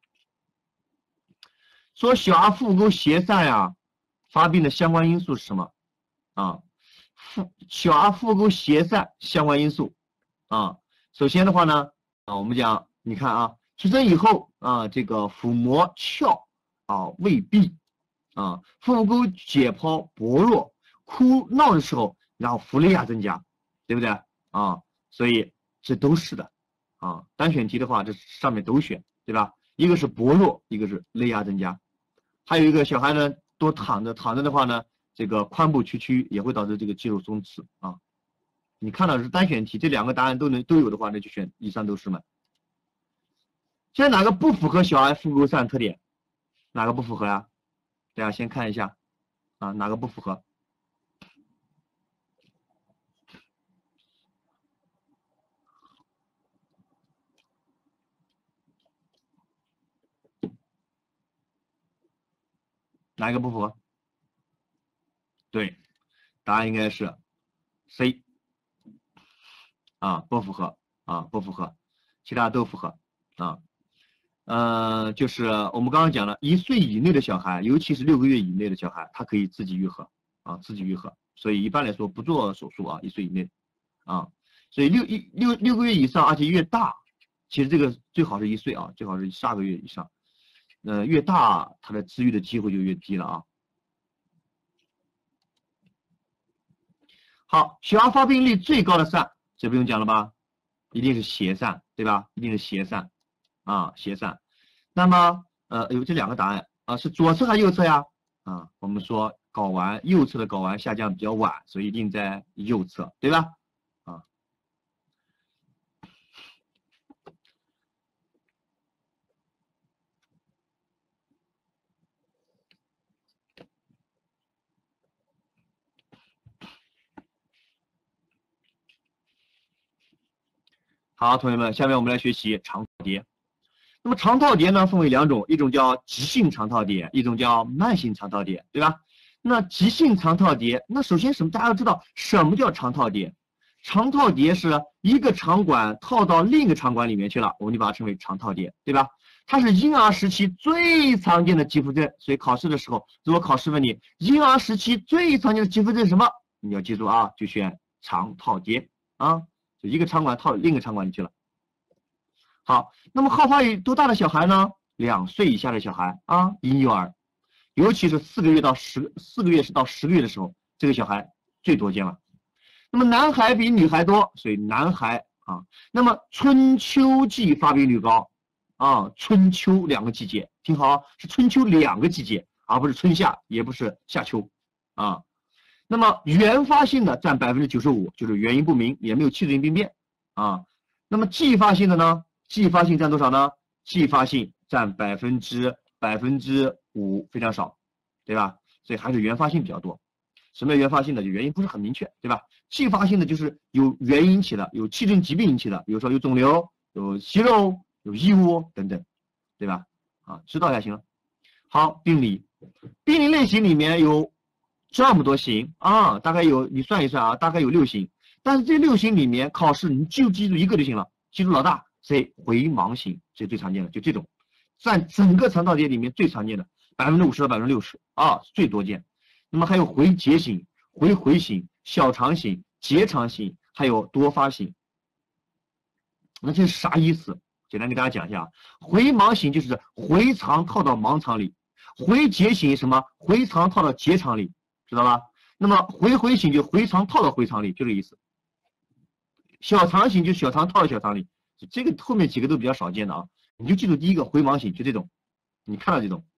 说小儿腹股沟斜疝呀，发病的相关因素是什么？啊，腹小儿腹股沟斜疝相关因素啊，首先的话呢，啊，我们讲，你看啊，出生以后啊，这个腹膜鞘啊未闭啊，腹股沟解剖薄弱，哭闹的时候，然后腹肋压增加，对不对啊？所以这都是的啊，单选题的话，这上面都选，对吧？一个是薄弱，一个是肋压增加。还有一个小孩呢，多躺着，躺着的话呢，这个髋部屈曲也会导致这个肌肉松弛啊。你看到是单选题，这两个答案都能都有的话，那就选以上都是嘛。现在哪个不符合小儿腹股沟疝特点？哪个不符合呀？大家先看一下啊，哪个不符合？哪一个不符合？对，答案应该是 C 啊，不符合啊，不符合，其他都符合啊。呃，就是我们刚刚讲了，一岁以内的小孩，尤其是六个月以内的小孩，他可以自己愈合啊，自己愈合。所以一般来说不做手术啊，一岁以内啊。所以六一六六个月以上，而且越大，其实这个最好是一岁啊，最好是十二个月以上。呃，越大它的治愈的机会就越低了啊。好，小儿发病率最高的疝，这不用讲了吧？一定是斜疝，对吧？一定是斜疝啊，斜疝。那么呃，有这两个答案啊，是左侧还是右侧呀？啊，我们说睾丸右侧的睾丸下降比较晚，所以一定在右侧，对吧？啊，好，同学们，下面我们来学习肠套叠。那么肠套叠呢，分为两种，一种叫急性肠套叠，一种叫慢性肠套叠，对吧？那急性肠套叠，那首先什么？大家要知道什么叫肠套叠？肠套叠是一个肠管套到另一个肠管里面去了，我们就把它称为肠套叠，对吧？它是婴儿时期最常见的肌肤症，所以考试的时候，如果考试问你婴儿时期最常见的肌肤症是什么，你要记住啊，就选肠套叠啊，就一个肠管套另一个肠管里去了。好，那么好发于多大的小孩呢？两岁以下的小孩啊，婴幼儿，尤其是四个月到十四个月是到十个月的时候，这个小孩最多见了。那么男孩比女孩多，所以男孩啊。那么春秋季发病率高啊，春秋两个季节，听好，是春秋两个季节，而不是春夏，也不是夏秋啊。那么原发性的占百分之九十五，就是原因不明，也没有器质性病变啊。那么继发性的呢？继发性占多少呢？继发性占百分之百分之五，非常少，对吧？所以还是原发性比较多。什么叫原发性的？就原因不是很明确，对吧？继发性的就是有原因引起的，有器质疾病引起的，比如说有肿瘤、有息肉、有异物等等，对吧？啊，知道一下行了。好，病理，病理类型里面有这么多型啊，大概有你算一算啊，大概有六型。但是这六型里面考试你就记住一个就行了，记住老大。谁回盲型是最常见的，就这种，占整个肠道叠里面最常见的百分之五十到百分之六十啊，最多见。那么还有回结型、回回型、小肠型、结肠型，还有多发型。那这是啥意思？简单给大家讲一下，回盲型就是回肠套到盲肠里，回结型什么？回肠套到结肠里，知道吧？那么回回型就回肠套到回肠里，就这个意思。小肠型就小肠套到小肠里。这个后面几个都比较少见的啊，你就记住第一个回盲型，就这种，你看到这种，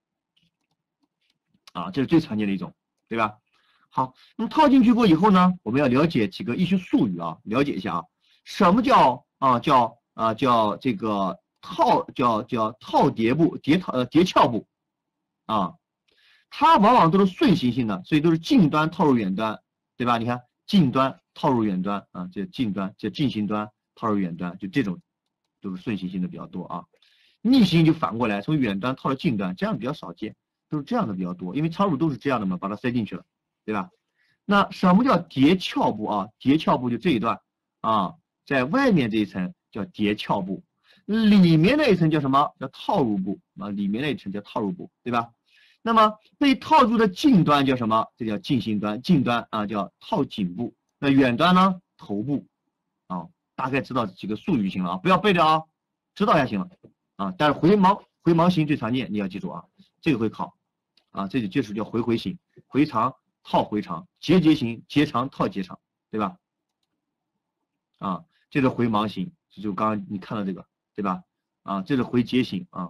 啊，这是最常见的一种，对吧？好，那么套进去过以后呢，我们要了解几个医学术语啊，了解一下啊，什么叫啊叫啊叫这个套叫叫套叠部叠套呃叠鞘部啊，它往往都是顺行性的，所以都是近端套入远端，对吧？你看近端套入远端啊，这近端这近行端。套入远端，就这种都是顺行性的比较多啊，逆行就反过来从远端套到近端，这样比较少见，都是这样的比较多，因为插入都是这样的嘛，把它塞进去了，对吧？那什么叫叠鞘部啊？叠鞘部就这一段啊，在外面这一层叫叠鞘部，里面那一层叫什么？叫套入部啊，里面那一层叫套入部，对吧？那么被套住的近端叫什么？这叫近行端，近端啊叫套颈部，那远端呢？头部啊。大概知道几个术语就行了啊，不要背掉啊，知道一下行了啊。但是回盲回盲型最常见，你要记住啊，这个会考啊，这就就是叫回回型，回肠套回肠，结节型结肠套结肠，对吧？啊，这是回盲型，就刚刚你看到这个，对吧？啊，这是回结型啊。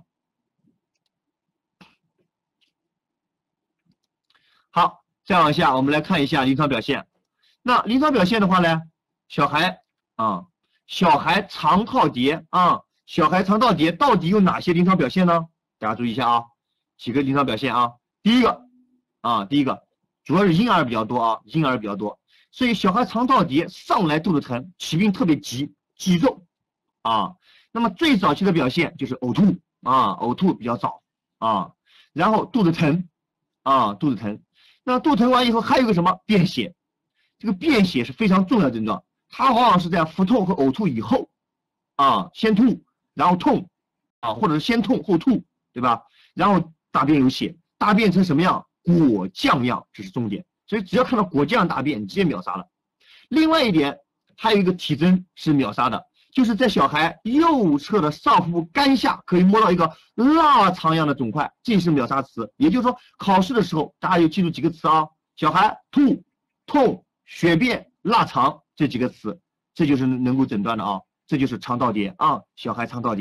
好，再往下我们来看一下临床表现。那临床表现的话呢，小孩啊。小孩肠套叠啊，小孩肠套叠到底有哪些临床表现呢？大家注意一下啊，几个临床表现啊。第一个啊，第一个主要是婴儿比较多啊，婴儿比较多，所以小孩肠套叠上来肚子疼，起病特别急，急骤啊。那么最早期的表现就是呕吐啊，呕吐比较早啊，然后肚子疼啊，肚子疼。那肚子疼完以后还有一个什么便血，这个便血是非常重要的症状。它往往是在腹痛和呕吐以后，啊，先吐，然后痛，啊，或者是先痛后吐，对吧？然后大便有血，大便成什么样？果酱样，这是重点。所以只要看到果酱大便，你直接秒杀了。另外一点，还有一个体征是秒杀的，就是在小孩右侧的上腹部肝下可以摸到一个腊肠样的肿块，这是秒杀词。也就是说，考试的时候大家要记住几个词啊：小孩吐、痛、血便、腊肠。这几个词，这就是能够诊断的啊，这就是肠道叠啊，小孩肠道叠，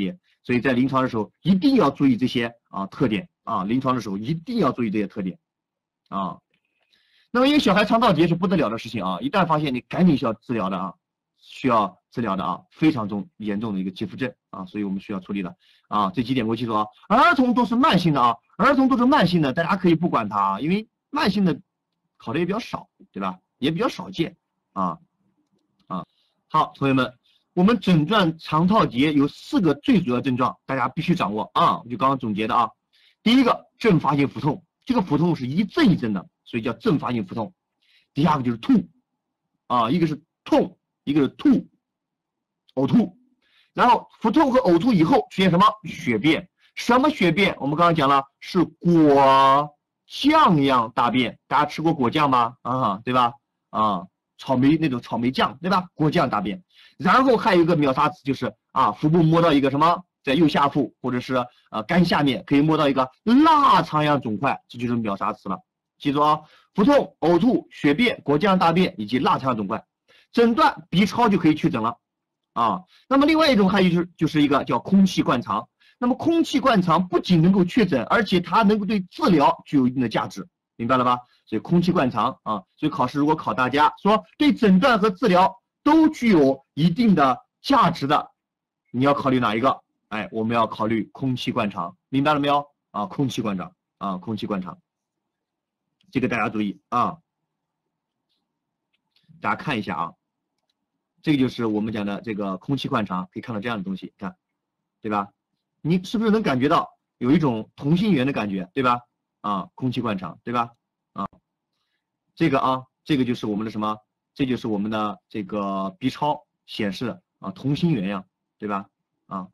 所以在临床的时候一定要注意这些啊特点啊，临床的时候一定要注意这些特点啊。那么因为小孩肠道结是不得了的事情啊，一旦发现你赶紧需要治疗的啊，需要治疗的啊，非常重严重的一个肌肤症啊，所以我们需要处理的啊。这几点给我记住啊，儿童都是慢性的啊，儿童都是慢性的，大家可以不管它，因为慢性的考的也比较少，对吧？也比较少见啊啊。好，同学们，我们诊断肠套结有四个最主要症状，大家必须掌握啊。我就刚刚总结的啊，第一个阵发性腹痛，这个腹痛是一阵一阵的，所以叫阵发性腹痛。第二个就是吐啊，一个是痛，一个是吐，呕吐。然后腹痛和呕吐以后出现什么？血便。什么血便？我们刚刚讲了，是果酱样大便。大家吃过果酱吗？啊，对吧？啊，草莓那种草莓酱，对吧？果酱大便。然后还有一个秒杀词，就是啊，腹部摸到一个什么，在右下腹或者是呃肝下面可以摸到一个腊肠样肿块，这就是秒杀词了。记住啊，腹痛、呕吐、血便、果酱大便以及腊肠样肿块。诊断 B 超就可以确诊了啊。那么另外一种还有就是就是一个叫空气灌肠。那么空气灌肠不仅能够确诊，而且它能够对治疗具有一定的价值，明白了吧？所以空气灌肠啊，所以考试如果考大家说对诊断和治疗都具有一定的价值的，你要考虑哪一个？哎，我们要考虑空气灌肠，明白了没有？啊，空气灌肠啊，空气灌肠，这个大家注意啊。大家看一下啊，这个就是我们讲的这个空气灌肠，可以看到这样的东西，看，对吧？你是不是能感觉到有一种同心圆的感觉，对吧？啊，空气灌肠，对吧？啊，这个啊，这个就是我们的什么？这就是我们的这个 B 超显示啊，同心圆样，对吧？啊，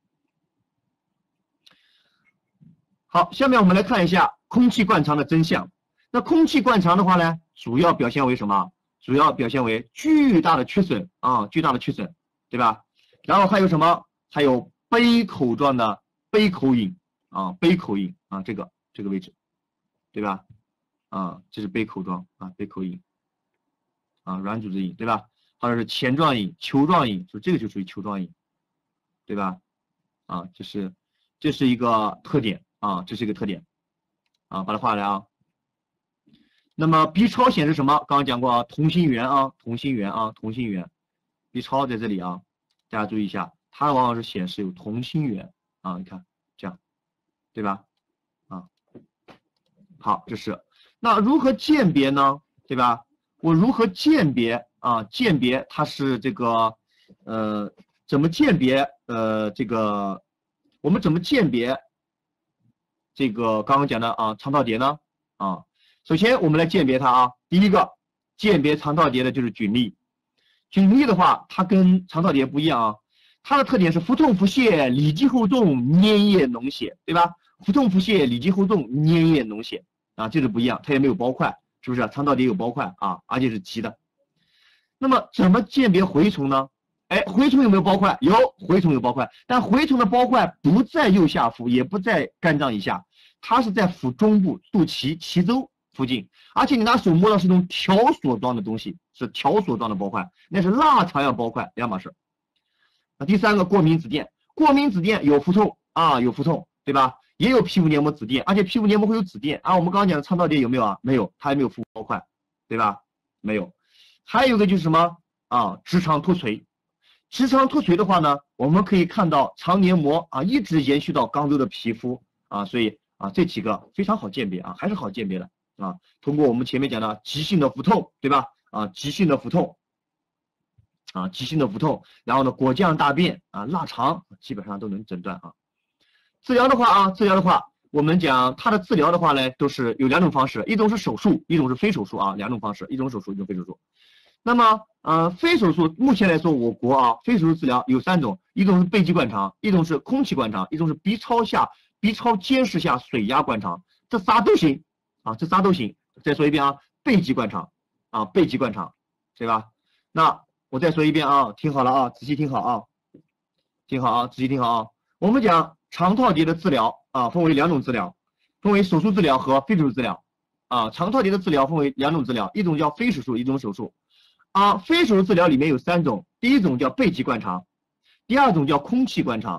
好，下面我们来看一下空气灌肠的真相。那空气灌肠的话呢，主要表现为什么？主要表现为巨大的缺损啊，巨大的缺损，对吧？然后还有什么？还有杯口状的杯口饮啊，杯口饮啊，这个这个位置，对吧？啊，这是杯口状啊，杯口饮啊，软组织饮，对吧？或者是钳状饮、球状饮，就这个就属于球状饮，对吧？啊，这是这是一个特点啊，这是一个特点啊，把它画来啊。那么 B 超显示什么？刚刚讲过啊，同心圆啊，同心圆啊，同心圆 ，B 超在这里啊，大家注意一下。它往往是显示有同心圆啊，你看这样，对吧？啊，好，这是那如何鉴别呢？对吧？我如何鉴别啊？鉴别它是这个呃，怎么鉴别呃这个我们怎么鉴别这个刚刚讲的啊肠道结呢？啊，首先我们来鉴别它啊，第一个鉴别肠道结的就是菌粒，菌粒的话它跟肠道结不一样啊。它的特点是腹痛腹泻、里积厚重、粘液脓血，对吧？腹痛腹泻、里积厚重、粘液脓血啊，这是不一样，它也没有包块，是不是？肠道结有包块啊，而且是急的。那么怎么鉴别蛔虫呢？哎，蛔虫有没有包块？有，蛔虫有包块，但蛔虫的包块不在右下腹，也不在肝脏以下，它是在腹中部肚脐脐周附近，而且你拿手摸到是那种条索状的东西，是条索状的包块，那是腊肠样包块，两码事。那第三个过敏紫癜，过敏紫癜有腹痛啊，有腹痛，对吧？也有皮肤黏膜紫癜，而且皮肤黏膜会有紫癜啊。我们刚刚讲的肠道结有没有啊？没有，它也没有腹部包块，对吧？没有。还有一个就是什么啊？直肠脱垂，直肠脱垂的话呢，我们可以看到肠黏膜啊一直延续到肛周的皮肤啊，所以啊这几个非常好鉴别啊，还是好鉴别的啊。通过我们前面讲的急性的腹痛，对吧？啊，急性的腹痛。啊，急性的腹痛，然后呢，果酱大便啊，腊肠，基本上都能诊断啊。治疗的话啊，治疗的话，我们讲它的治疗的话呢，都是有两种方式，一种是手术，一种是非手术啊，两种方式，一种手术，一种非手术。那么，呃，非手术目前来说，我国啊，非手术治疗有三种，一种是背肌灌肠，一种是空气灌肠，一种是 B 超下 B 超监视下水压灌肠，这仨都行啊，这仨都行。再说一遍啊，背肌灌肠啊，背肌灌肠，对吧？那我再说一遍啊，听好了啊，仔细听好啊，听好啊，仔细听好啊。我们讲肠套结的治疗啊，分为两种治疗，分为手术治疗和非手术治疗啊。肠套结的治疗分为两种治疗，一种叫非手术，一种手术啊。非手术治疗里面有三种，第一种叫背肌灌肠，第二种叫空气灌肠，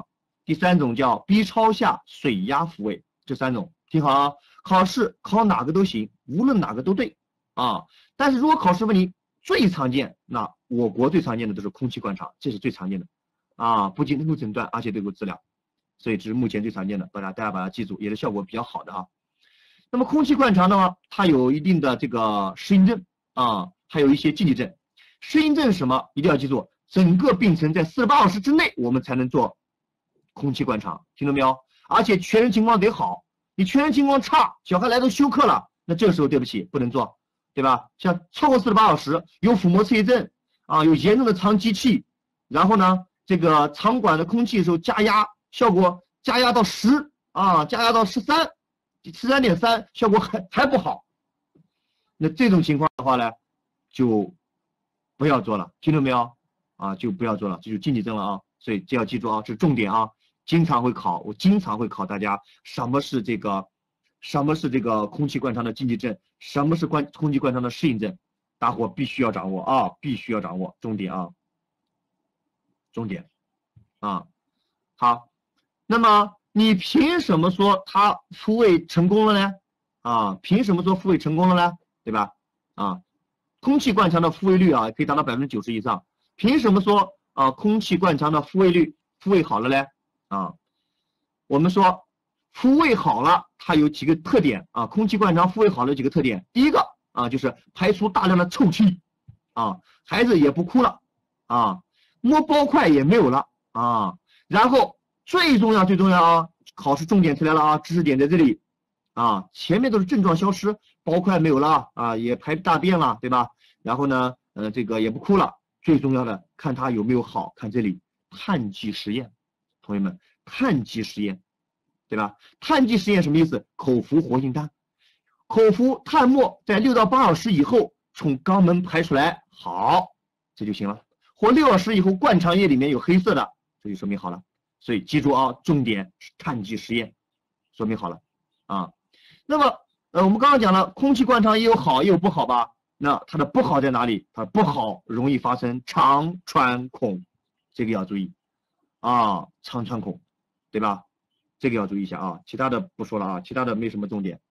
第三种叫 B 超下水压复位，这三种听好啊，考试考哪个都行，无论哪个都对啊。但是如果考试问题最常见，那我国最常见的都是空气灌肠，这是最常见的啊，不仅能够诊断，而且能够治疗，所以这是目前最常见的，大家大家把它记住，也是效果比较好的啊。那么空气灌肠的话，它有一定的这个适应症啊，还有一些禁忌症。适应症是什么？一定要记住，整个病程在四十八小时之内，我们才能做空气灌肠，听到没有？而且全人情况得好，你全人情况差，小孩来都休克了，那这个时候对不起，不能做，对吧？像超过四十八小时，有腹膜刺激症啊，有严重的肠积气，然后呢，这个肠管的空气的时候加压，效果加压到十啊，加压到十三，十三点三，效果还还不好。那这种情况的话呢，就不要做了，听到没有？啊，就不要做了，这就禁忌症了啊。所以这要记住啊，这是重点啊。经常会考，我经常会考大家什么是这个，什么是这个空气灌肠的禁忌症，什么是灌空气灌肠的适应症，大伙必须要掌握啊，必须要掌握，重点啊，重点啊。好，那么你凭什么说他复位成功了呢？啊，凭什么说复位成功了呢？对吧？啊，空气灌肠的复位率啊，可以达到百分之九十以上。凭什么说啊，空气灌肠的复位率复位好了呢？啊，我们说复位好了，它有几个特点啊。空气灌肠复位好了有几个特点，第一个啊，就是排出大量的臭气啊，孩子也不哭了啊，摸包块也没有了啊。然后最重要最重要啊，考试重点出来了啊，知识点在这里啊，前面都是症状消失，包块没有了啊，也排大便了，对吧？然后呢，呃，这个也不哭了。最重要的看它有没有好，看这里碳剂实验，同学们，碳剂实验，对吧？碳剂实验什么意思？口服活性炭，口服炭末在六到八小时以后从肛门排出来，好，这就行了。或六小时以后灌肠液里面有黑色的，这就说明好了。所以记住啊，重点是碳剂实验，说明好了啊。那么呃，我们刚刚讲了，空气灌肠也有好也有不好吧？那它的不好在哪里？它不好容易发生肠穿孔，这个要注意啊，肠穿孔，对吧？这个要注意一下啊，其他的不说了啊，其他的没什么重点。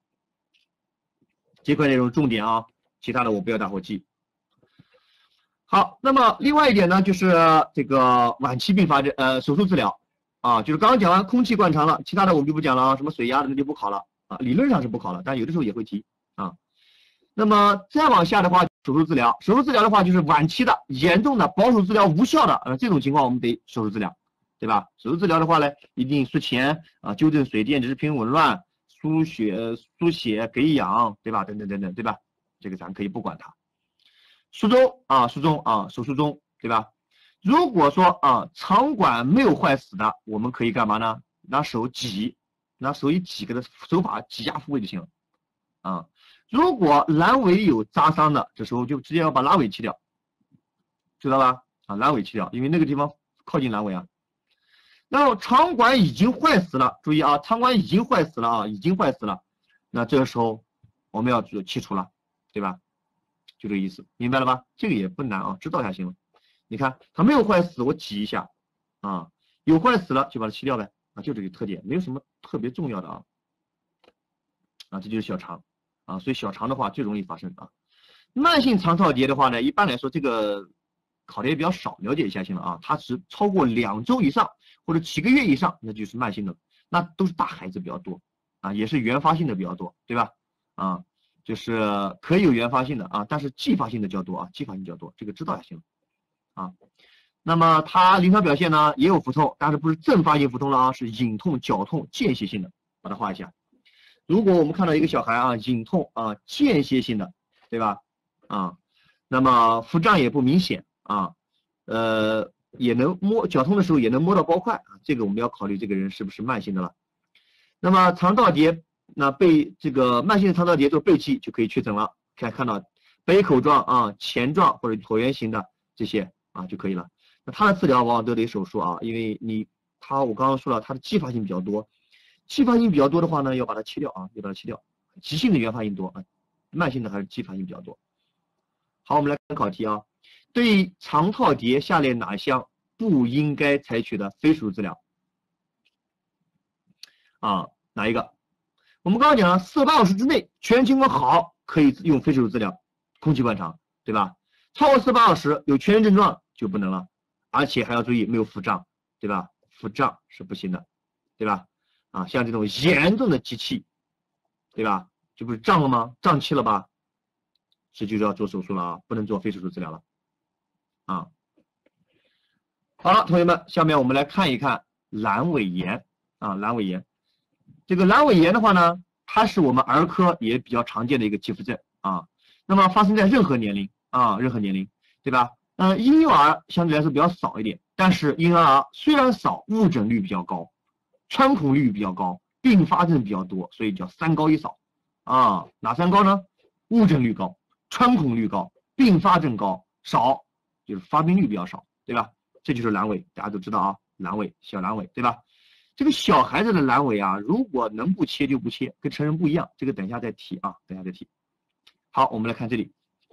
这块内容重点啊，其他的我不要大伙记。好，那么另外一点呢，就是这个晚期并发症呃手术治疗啊，就是刚刚讲完空气灌肠了，其他的我们就不讲了啊，什么水压的那就不考了啊，理论上是不考了，但有的时候也会提啊。那么再往下的话，手术治疗，手术治疗的话就是晚期的、严重的、保守治疗无效的，呃，这种情况我们得手术治疗，对吧？手术治疗的话呢，一定术前啊，纠正水电直频紊乱、输血、输血、给氧，对吧？等等等等，对吧？这个咱可以不管它。术中啊，术中啊，手术中，对吧？如果说啊，肠管没有坏死的，我们可以干嘛呢？拿手挤，拿手一挤，给它手法挤压复位就行了啊。如果阑尾有扎伤的，这时候就直接要把阑尾切掉，知道吧？啊，阑尾切掉，因为那个地方靠近阑尾啊。然后肠管已经坏死了，注意啊，肠管已经坏死了啊，已经坏死了，那这个时候我们要做切除了，对吧？就这个意思，明白了吧？这个也不难啊，知道一下行了。你看它没有坏死，我挤一下啊，有坏死了就把它切掉呗啊，就这个特点，没有什么特别重要的啊。啊，这就是小肠。啊，所以小肠的话最容易发生啊。慢性肠套结的话呢，一般来说这个考的也比较少，了解一下行了啊。它是超过两周以上或者几个月以上，那就是慢性的，那都是大孩子比较多啊，也是原发性的比较多，对吧？啊，就是可以有原发性的啊，但是继发性的较多啊，继发性较多，这个知道就行了啊。那么它临床表现呢也有腹痛，但是不是阵发性腹痛了啊，是隐痛、绞痛、间歇性的，把它画一下。如果我们看到一个小孩啊，隐痛啊，间歇性的，对吧？啊，那么腹胀也不明显啊，呃，也能摸绞痛的时候也能摸到包块啊，这个我们要考虑这个人是不是慢性的了。那么肠道结，那被这个慢性的肠道结做背记就可以确诊了，看看到杯口状啊、钳状或者椭圆形的这些啊就可以了。那它的治疗往往都得手术啊，因为你它我刚刚说了，它的继发性比较多。继发性比较多的话呢，要把它切掉啊，要把它切掉。急性的原发性多啊，慢性的还是继发性比较多。好，我们来看考题啊。对肠套结下列哪项不应该采取的非手术治疗？ 啊，哪一个？我们刚刚讲了，四十八小时之内全情况好，可以用非手术治疗空气灌肠，对吧？超过四十八小时有全身症状就不能了，而且还要注意没有腹胀，对吧？腹胀是不行的，对吧？啊，像这种严重的积气，对吧？这不是胀了吗？胀气了吧？这就是要做手术了啊，不能做非手术治疗了啊。好了，同学们，下面我们来看一看阑尾炎啊，阑尾炎。这个阑尾炎的话呢，它是我们儿科也比较常见的一个肌肤症啊。那么发生在任何年龄啊，任何年龄，对吧？嗯，婴幼儿相对来说比较少一点，但是婴幼儿虽然少，误诊率比较高，穿孔率比较高，并发症比较多，所以叫三高一少啊。哪三高呢？误诊率高，穿孔率高，并发症高，少就是发病率比较少，对吧？这就是阑尾，大家都知道啊，阑尾小阑尾，对吧？这个小孩子的阑尾啊，如果能不切就不切，跟成人不一样。这个等一下再提啊，等一下再提。好，我们来看这里，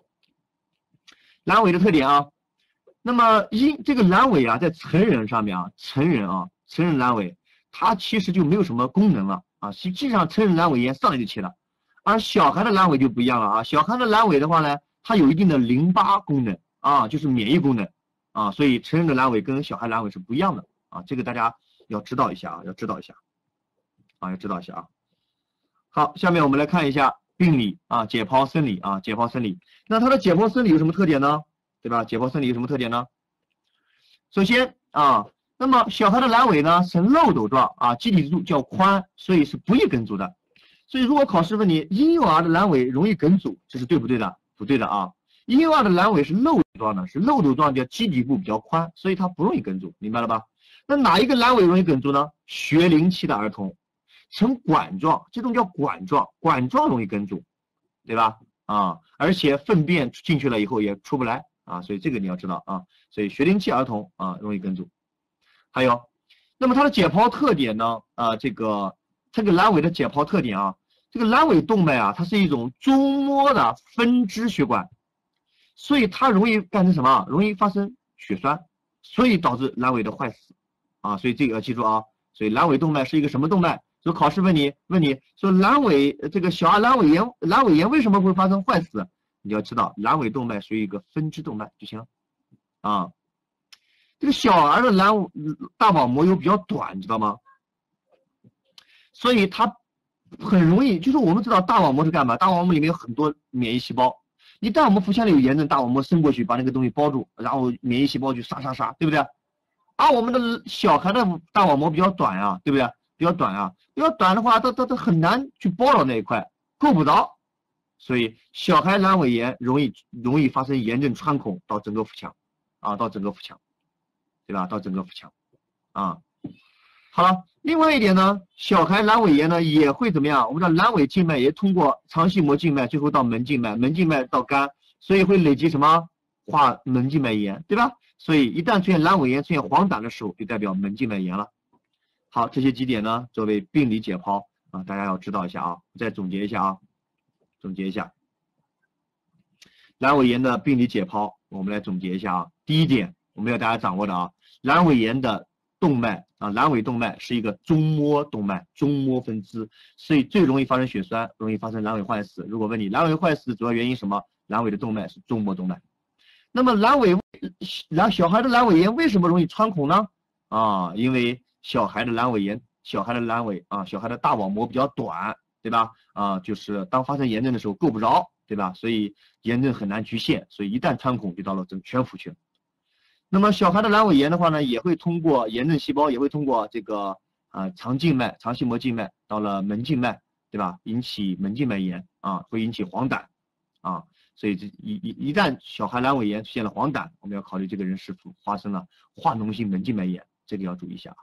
阑尾的特点啊。那么因这个阑尾啊，在成人上面啊，成人啊，成人阑尾，它其实就没有什么功能了啊。实际上，成人阑尾炎上来就切了，而小孩的阑尾就不一样了啊。小孩的阑尾的话呢，它有一定的淋巴功能啊，就是免疫功能啊，所以成人的阑尾跟小孩阑尾是不一样的啊。这个大家要知道一下啊，要知道一下啊，要知道一下啊。好，下面我们来看一下病理啊，解剖生理啊，解剖生理。那它的解剖生理有什么特点呢？对吧？解剖生理有什么特点呢？首先啊，那么小孩的阑尾呢呈漏斗状啊，基底柱较宽，所以是不易梗阻的。所以如果考试问你婴幼儿的阑尾容易梗阻，这是对不对的？不对的啊。婴幼儿的阑尾是漏斗状的，是漏斗状，叫基底部比较宽，所以它不容易梗阻，明白了吧？那哪一个阑尾容易梗阻呢？学龄期的儿童，呈管状，这种叫管状，管状容易梗阻，对吧？啊，而且粪便进去了以后也出不来啊，所以这个你要知道啊。所以学龄期儿童啊容易梗阻。还有，那么它的解剖特点呢？啊，这个这个阑尾的解剖特点啊，这个阑尾动脉啊，它是一种中摸的分支血管，所以它容易干成什么？容易发生血栓，所以导致阑尾的坏死啊。所以这个要记住啊。所以阑尾动脉是一个什么动脉？就考试问你问你说阑尾这个小儿阑尾炎阑尾炎为什么会发生坏死？你要知道阑尾动脉属于一个分支动脉就行了啊。这个小儿的阑大网膜又比较短，你知道吗？所以它很容易，就是我们知道大网膜是干嘛？大网膜里面有很多免疫细胞，一旦我们腹腔里有炎症，大网膜伸过去把那个东西包住，然后免疫细胞去杀杀杀，对不对？而我们的小孩的大网膜比较短啊，对不对？比较短啊，比较短的话，它它它很难去包到那一块，够不着，所以小孩阑尾炎容易容易发生炎症穿孔到整个腹腔，啊，到整个腹腔，对吧？到整个腹腔，啊，好了，另外一点呢，小孩阑尾炎呢也会怎么样？我们知道阑尾静脉也通过肠系膜静脉，最后到门静脉，门静脉到肝，所以会累积什么？化门静脉炎，对吧？所以一旦出现阑尾炎、出现黄疸的时候，就代表门静脉炎了。好，这些几点呢，作为病理解剖啊，大家要知道一下啊。再总结一下啊，总结一下阑尾炎的病理解剖，我们来总结一下啊。第一点，我们要大家掌握的啊，阑尾炎的动脉啊，阑尾动脉是一个中摸动脉，中摸分支，所以最容易发生血栓，容易发生阑尾坏死。如果问你阑尾坏死主要原因什么？阑尾的动脉是中摸动脉。那么阑尾，然后小孩的阑尾炎为什么容易穿孔呢？啊，因为小孩的阑尾炎，小孩的阑尾啊，小孩的大网膜比较短，对吧？啊，就是当发生炎症的时候够不着，对吧？所以炎症很难局限，所以一旦穿孔就到了整全腹去。那么小孩的阑尾炎的话呢，也会通过炎症细胞，也会通过这个啊肠静脉、肠系膜静脉到了门静脉，对吧？引起门静脉炎啊，会引起黄疸啊。所以这一一一旦小孩阑尾炎出现了黄疸，我们要考虑这个人是否发生了化脓性门静脉炎，这个要注意一下。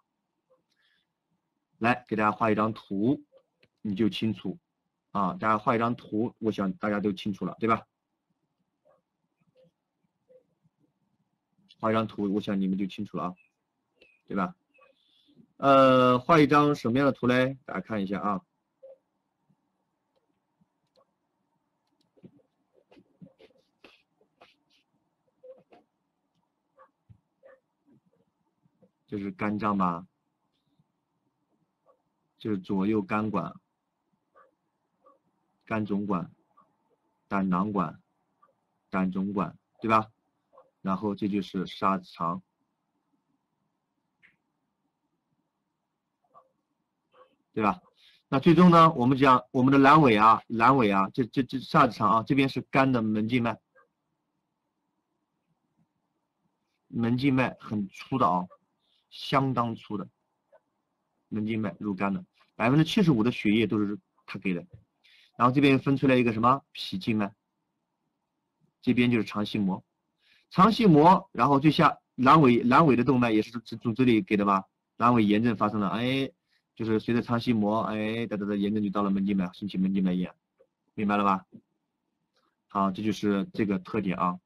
来给大家画一张图，你就清楚啊。大家画一张图，我想大家都清楚了，对吧？画一张图，我想你们就清楚了啊，对吧？呃，画一张什么样的图嘞？大家看一下啊。这是肝脏吧？ 就是左右肝管、肝总管、胆囊管、胆总管，对吧？然后这就是沙子肠，对吧？那最终呢，我们讲我们的阑尾啊，阑尾啊，这这这沙子肠啊，这边是肝的门静脉，门静脉很粗的啊，相当粗的门静脉入肝的，百分之七十五的血液都是它给的。然后这边分出来一个什么脾静脉，这边就是肠系膜，肠系膜，然后最下阑尾阑尾的动脉也是从这里给的吧？阑尾炎症发生了，哎。就是随着肠系膜，哎，哒哒哒，炎症就到了门静脉，引起门静脉炎，明白了吧？好，这就是这个特点啊。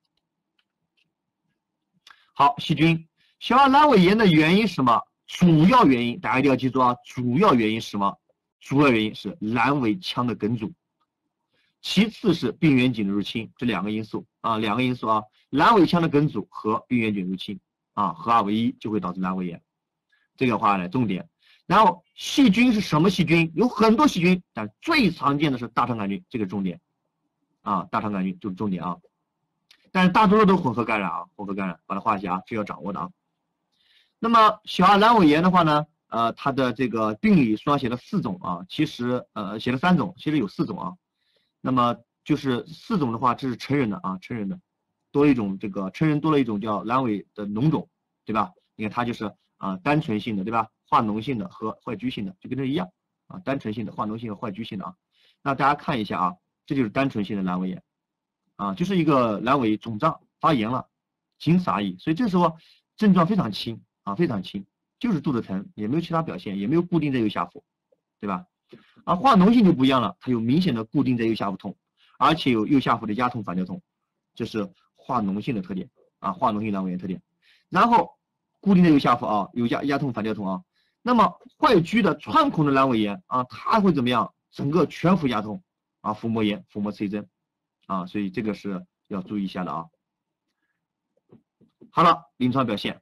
好，细菌，小儿阑尾炎的原因是什么？主要原因大家一定要记住啊，主要原因是什么？主要原因是阑尾腔的梗阻，其次是病原菌的入侵，这两个因素啊，两个因素啊，阑尾腔的梗阻和病原菌入侵啊，合二为一就会导致阑尾炎。这个话呢，重点。然后细菌是什么细菌？有很多细菌，但最常见的是大肠杆菌，这个重点啊，大肠杆菌就是重点啊。但是大多数都混合感染啊，混合感染，把它画一下啊，是要掌握的啊。那么小儿阑尾炎的话呢，呃，它的这个病理书上写了四种啊，其实呃写了三种，其实有四种啊。那么就是四种的话，这是成人的啊，成人的多一种，这个成人多了一种叫阑尾的脓肿，对吧？你看它就是啊单纯性的，对吧？化脓性的和坏疽性的就跟这一样啊，单纯性的、化脓性的、坏疽性的啊。那大家看一下啊，这就是单纯性的阑尾炎啊，就是一个阑尾肿胀发炎了，仅此而已。所以这时候症状非常轻啊，非常轻，就是肚子疼，也没有其他表现，也没有固定在右下腹，对吧？而化脓性就不一样了，它有明显的固定在右下腹痛，而且有右下腹的压痛、反跳痛，这是化脓性的特点啊，化脓性阑尾炎特点。然后固定在右下腹啊，有压压痛、反跳痛啊。那么坏疽的穿孔的阑尾炎啊，它会怎么样？整个全腹压痛啊，腹膜炎、腹膜刺激征啊，所以这个是要注意一下的啊。好了，临床表现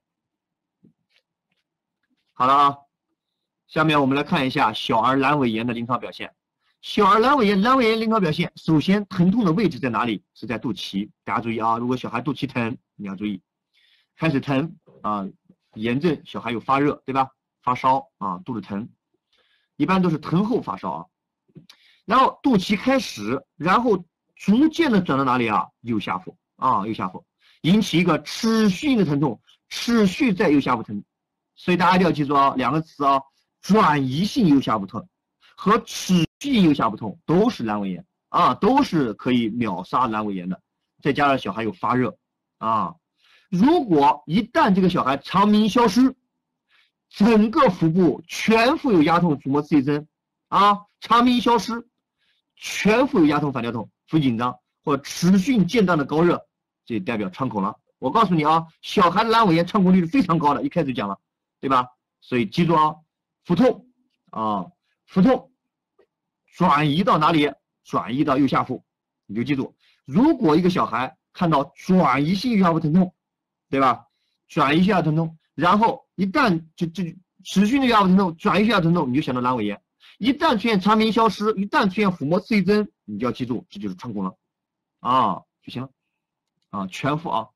好了啊，下面我们来看一下小儿阑尾炎的临床表现。小儿阑尾炎，阑尾炎临床表现，首先疼痛的位置在哪里？是在肚脐，大家注意啊，如果小孩肚脐疼，你要注意，开始疼啊，炎症，小孩有发热，对吧？发烧啊，肚子疼，一般都是疼后发烧啊。然后肚脐开始，然后逐渐的转到哪里啊？右下腹啊，右下腹，引起一个持续性的疼痛，持续在右下腹疼。所以大家一定要记住啊，两个词啊，转移性右下腹痛和持续性右下腹痛都是阑尾炎啊，都是可以秒杀阑尾炎的。再加上小孩有发热啊，如果一旦这个小孩肠鸣消失，整个腹部全腹有压痛、腹膜刺激征啊，肠鸣消失，全腹有压痛、反跳痛、腹紧张或持续间断的高热，这代表穿孔了。我告诉你啊，小孩的阑尾炎穿孔率是非常高的，一开始就讲了，对吧？所以记住啊，腹痛啊，腹痛转移到哪里？转移到右下腹，你就记住，如果一个小孩看到转移性右下腹疼痛，对吧？转移下疼痛。然后一旦就就持续的右下腹疼痛，转移下疼痛，你就想到阑尾炎。一旦出现肠鸣消失，一旦出现腹膜刺激征，你就要记住，这就是穿孔了，啊就行了，啊全腹啊。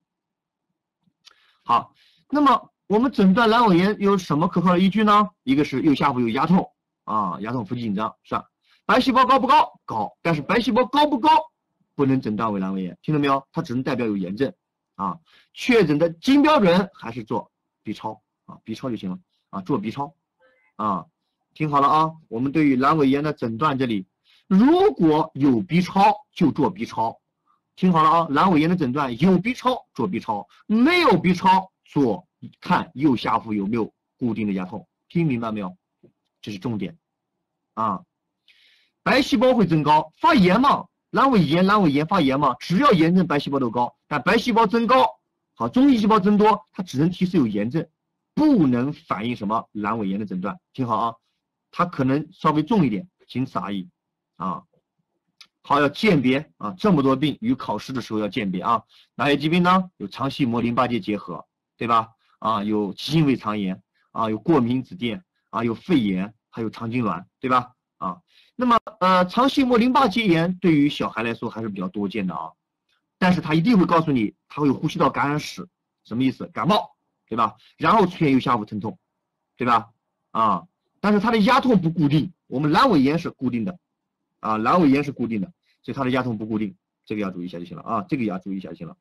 好，那么我们诊断阑尾炎有什么可靠的依据呢？一个是右下腹有压痛啊，压痛、腹肌紧张，是吧？白细胞高不高？高，但是白细胞高不高不能诊断为阑尾炎，听到没有？它只能代表有炎症啊。确诊的金标准还是做 B 超啊 ，B 超就行了啊，做 B 超啊，听好了啊，我们对于阑尾炎的诊断这里，如果有 B 超就做 B 超，听好了啊，阑尾炎的诊断有 B 超做 B 超，没有 B 超做看右下腹有没有固定的压痛，听明白没有？这是重点啊。白细胞会增高，发炎嘛，阑尾炎阑尾炎发炎嘛，只要炎症白细胞都高，但白细胞增高。好，中性细胞增多，它只能提示有炎症，不能反映什么阑尾炎的诊断。听好啊，它可能稍微重一点，仅此而已啊。好，要鉴别啊，这么多病与考试的时候要鉴别啊。哪些疾病呢？有肠系膜淋巴结结核，对吧？啊，有急性胃肠炎啊，有过敏子癜啊，有肺炎还有肠痉挛，对吧？啊，那么呃，肠系膜淋巴结炎对于小孩来说还是比较多见的啊，但是他一定会告诉你，他会有呼吸道感染史，什么意思？感冒，对吧？然后出现右下腹疼痛，对吧？啊，但是它的压痛不固定，我们阑尾炎是固定的，啊，阑尾炎是固定的，所以它的压痛不固定，这个要注意一下就行了啊，这个也要注意一下就行了。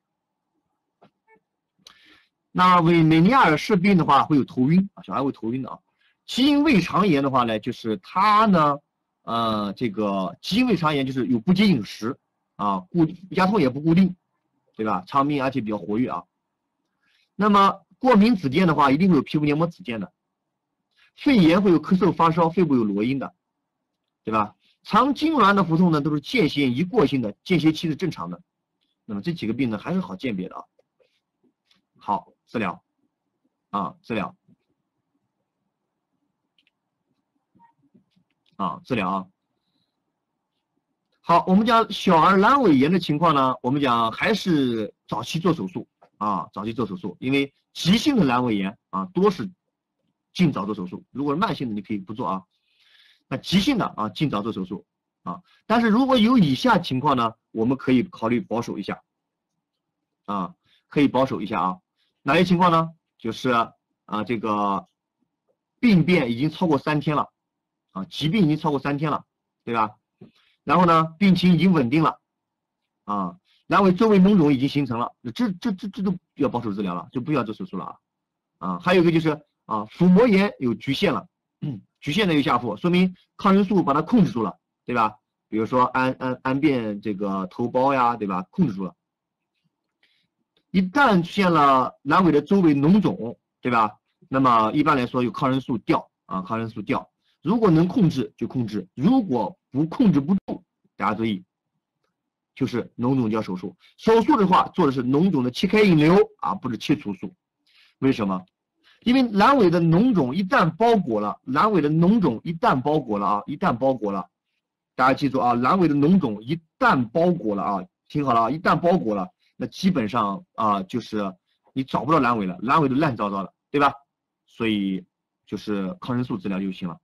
那维美尼亚尔氏病的话会有头晕啊，小孩会头晕的啊。基因胃肠炎的话呢，就是它呢，呃，这个基因胃肠炎就是有不节饮食啊，固压痛也不固定，对吧？肠病而且比较活跃啊。那么过敏紫癜的话，一定会有皮肤黏膜紫癜的。肺炎会有咳嗽、发烧，肺部有罗音的，对吧？肠痉挛的腹痛呢，都是间歇一过性的，间歇期是正常的。那么这几个病呢，还是好鉴别的啊。好，治疗啊，治疗啊，治疗啊。好，我们讲小儿阑尾炎的情况呢，我们讲还是早期做手术啊，早期做手术，因为急性的阑尾炎啊，多是尽早做手术。如果是慢性的，你可以不做啊。那急性的啊，尽早做手术啊。但是如果有以下情况呢，我们可以考虑保守一下啊，可以保守一下啊。哪些情况呢？就是啊，这个病变已经超过三天了啊，疾病已经超过三天了，对吧？然后呢，病情已经稳定了啊，阑尾周围脓肿已经形成了，这这这这都要保守治疗了，就不要做手术了啊啊。还有一个就是啊，腹膜炎有局限了，嗯，局限的右下腹，说明抗生素把它控制住了，对吧？比如说氨氨氨变这个头孢呀，对吧？控制住了。一旦出现了阑尾的周围脓肿，对吧？那么一般来说有抗生素调啊，抗生素调。如果能控制就控制，如果不控制不住，大家注意，就是脓肿就要手术。手术的话做的是脓肿的切开引流啊，不是切除术。为什么？因为阑尾的脓肿一旦包裹了，阑尾的脓肿一旦包裹了啊，一旦包裹了，大家记住啊，阑尾的脓肿一旦包裹了啊，听好了啊，一旦包裹了，那基本上啊就是你找不到阑尾了，阑尾都烂糟糟的，对吧？所以就是抗生素治疗就行了。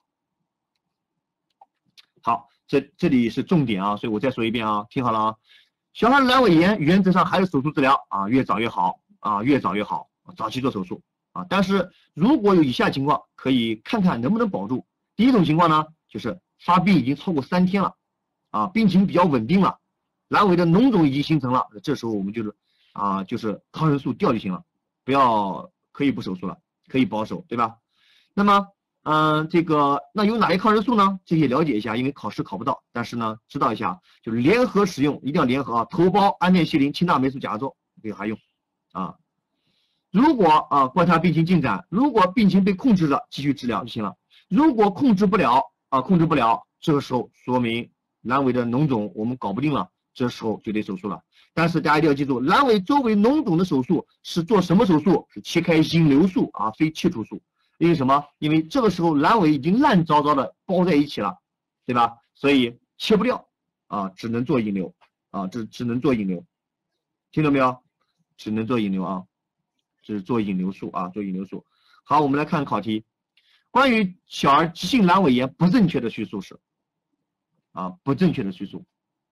好，这这里是重点啊，所以我再说一遍啊，听好了啊。小孩的阑尾炎原则上还是手术治疗啊，越早越好啊，越早越好，早期做手术啊。但是如果有以下情况，可以看看能不能保住。第一种情况呢，就是发病已经超过三天了啊，病情比较稳定了，阑尾的脓肿已经形成了，这时候我们就是啊，就是抗生素调就行了，不要可以不手术了，可以保守，对吧？那么。嗯，这个那有哪些抗生素呢？这些了解一下，因为考试考不到，但是呢，知道一下，就是联合使用，一定要联合啊，头孢、氨变西林、清大霉素、甲唑这个还用啊。如果啊观察病情进展，如果病情被控制了，继续治疗就行了。如果控制不了啊，控制不了，这个时候说明阑尾的脓肿我们搞不定了，这时候就得手术了。但是大家一定要记住，阑尾周围脓肿的手术是做什么手术？是切开引流术啊，非切除术。因为什么？因为这个时候阑尾已经烂糟糟的包在一起了，对吧？所以切不掉啊，只能做引流啊，这只能做引流，听到没有？只能做引流啊，只是做引流术啊，做引流术。好，我们来看考题，关于小儿急性阑尾炎不正确的叙述是啊，不正确的叙述，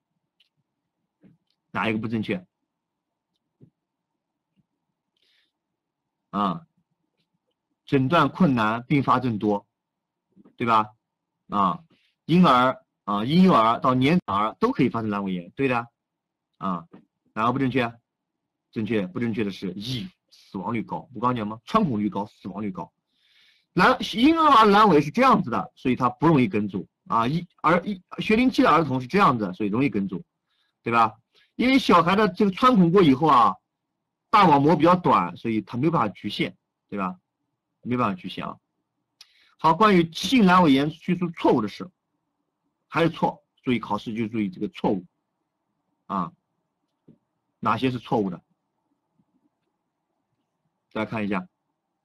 哪一个不正确？啊？诊断困难，并发症多，对吧？啊，婴儿啊，婴幼儿到年长儿都可以发生阑尾炎，对的。啊，哪个不正确？正确，不正确的是 E， 死亡率高。我刚刚讲吗？穿孔率高，死亡率高。阑婴幼儿阑尾是这样子的，所以它不容易梗阻啊。一而一学龄期的儿童是这样子，所以容易梗阻，对吧？因为小孩的这个穿孔过以后啊，大网膜比较短，所以它没有办法局限，对吧？没办法局限啊。好，关于急性阑尾炎叙述错误的是，还是错，注意考试就注意这个错误啊，哪些是错误的？大家看一下，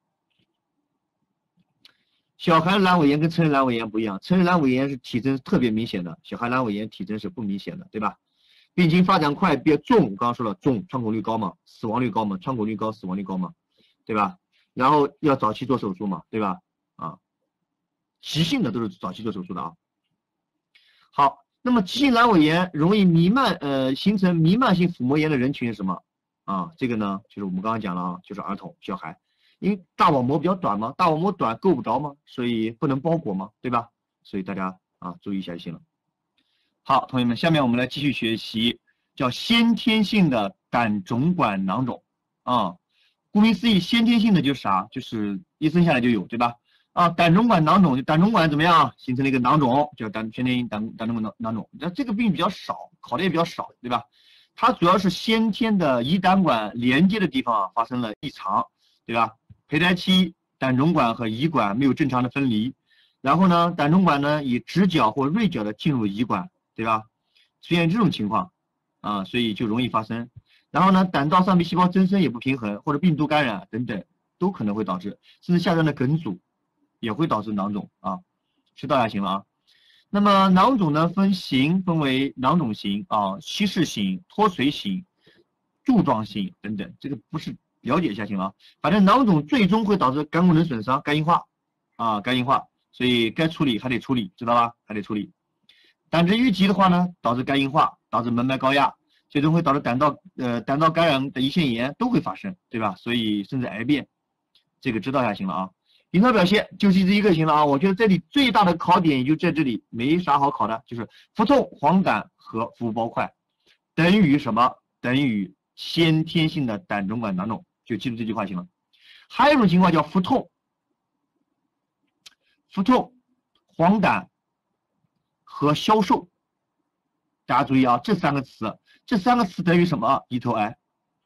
小孩阑尾炎跟成人阑尾炎不一样，成人阑尾炎是体征特别明显的，小孩阑尾炎体征是不明显的，对吧？病情发展快，别重，我刚刚说了重，穿孔率高嘛，死亡率高嘛，穿孔率高，死亡率高嘛，对吧？然后要早期做手术嘛，对吧？啊， 急性的都是早期做手术的啊。好，那么急性阑尾炎容易弥漫呃形成弥漫性腹膜炎的人群是什么啊？这个呢就是我们刚刚讲了啊，就是儿童小孩，因为大网膜比较短嘛，大网膜短够不着嘛，所以不能包裹嘛，对吧？所以大家啊注意一下就行了。好，同学们，下面我们来继续学习叫先天性的胆总管囊肿啊。顾名思义，先天性的就是啥？就是一生下来就有，对吧？啊，胆总管囊肿，胆总管怎么样？形成了一个囊肿，叫胆先天性胆胆总管囊囊肿。那这个病比较少，考的也比较少，对吧？它主要是先天的胰胆管连接的地方啊发生了异常，对吧？胚胎期胆总管和胰管没有正常的分离，然后呢，胆总管呢以直角或锐角的进入胰管，对吧？出现这种情况啊，所以就容易发生。然后呢，胆道上皮细胞增生也不平衡，或者病毒感染等等，都可能会导致，甚至下端的梗阻也会导致囊肿啊，知道就行了啊。那么囊肿呢，分型，分为囊肿型啊、稀释型、脱垂型、柱状型等等，这个不是了解一下行了啊。反正囊肿最终会导致肝功能损伤、肝硬化啊，肝硬化，所以该处理还得处理，知道吧？还得处理。胆汁淤积的话呢，导致肝硬化，导致门脉高压。最终会导致胆道呃胆道感染的胰腺炎都会发生，对吧？所以甚至癌变，这个知道一下行了啊。临床表现就记这一个行了啊。我觉得这里最大的考点也就在这里，没啥好考的，就是腹痛、黄疸和腹部包块等于什么？等于先天性的胆总管囊肿，就记住这句话行了。还有一种情况叫腹痛、腹痛、黄疸和消瘦，大家注意啊，这三个词。这三个词等于什么？胰头癌，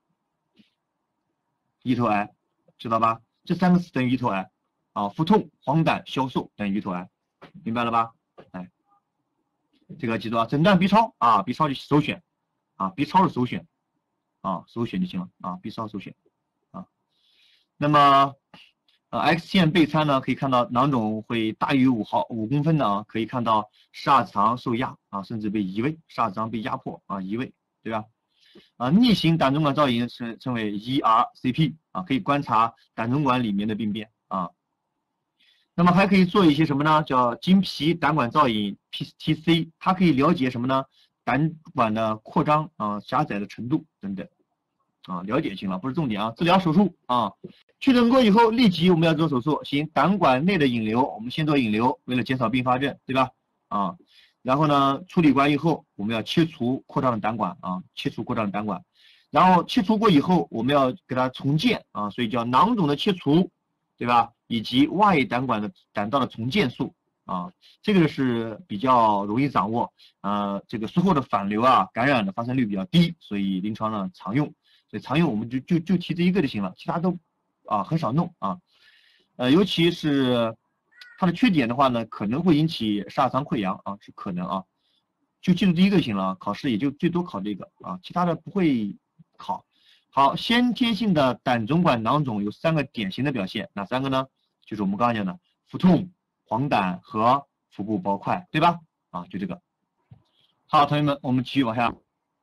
胰头癌，知道吧？这三个词等于胰头癌啊，腹痛、黄疸、消瘦等于胰头癌，明白了吧？哎，这个记住啊，诊断 B 超啊 ，B 超就首选啊 ，B 超是首选啊，首选就行了啊 ，B 超首选啊。那么呃 X 线钡餐呢，可以看到囊肿会大于五毫五公分的啊，可以看到十二肠受压啊，甚至被移位，十二肠被压迫啊，移位。对吧？啊，逆行胆总管造影是称为 E R C P 啊，可以观察胆总管里面的病变啊。那么还可以做一些什么呢？叫经皮胆管造影 P T C， 它可以了解什么呢？胆管的扩张啊、狭窄的程度等等啊，了解就行了，不是重点啊。治疗手术啊，确诊过以后立即我们要做手术，行胆管内的引流，我们先做引流，为了减少并发症，对吧？啊。然后呢，处理完以后，我们要切除扩张的胆管啊，切除扩张的胆管，然后切除过以后，我们要给它重建啊，所以叫囊肿的切除，对吧？以及外胆管的胆道的重建术啊，这个是比较容易掌握啊，这个术后的反流啊、感染的发生率比较低，所以临床上常用，所以常用我们就就就提这一个就行了，其他都啊很少弄啊，呃，尤其是。它的缺点的话呢，可能会引起十二肠溃疡啊，是可能啊，就记住第一个就行了，考试也就最多考这个啊，其他的不会考。好，先天性的胆总管囊肿有三个典型的表现，哪三个呢？就是我们刚刚讲的腹痛、黄疸和腹部包块，对吧？啊，就这个。好，同学们，我们继续往下。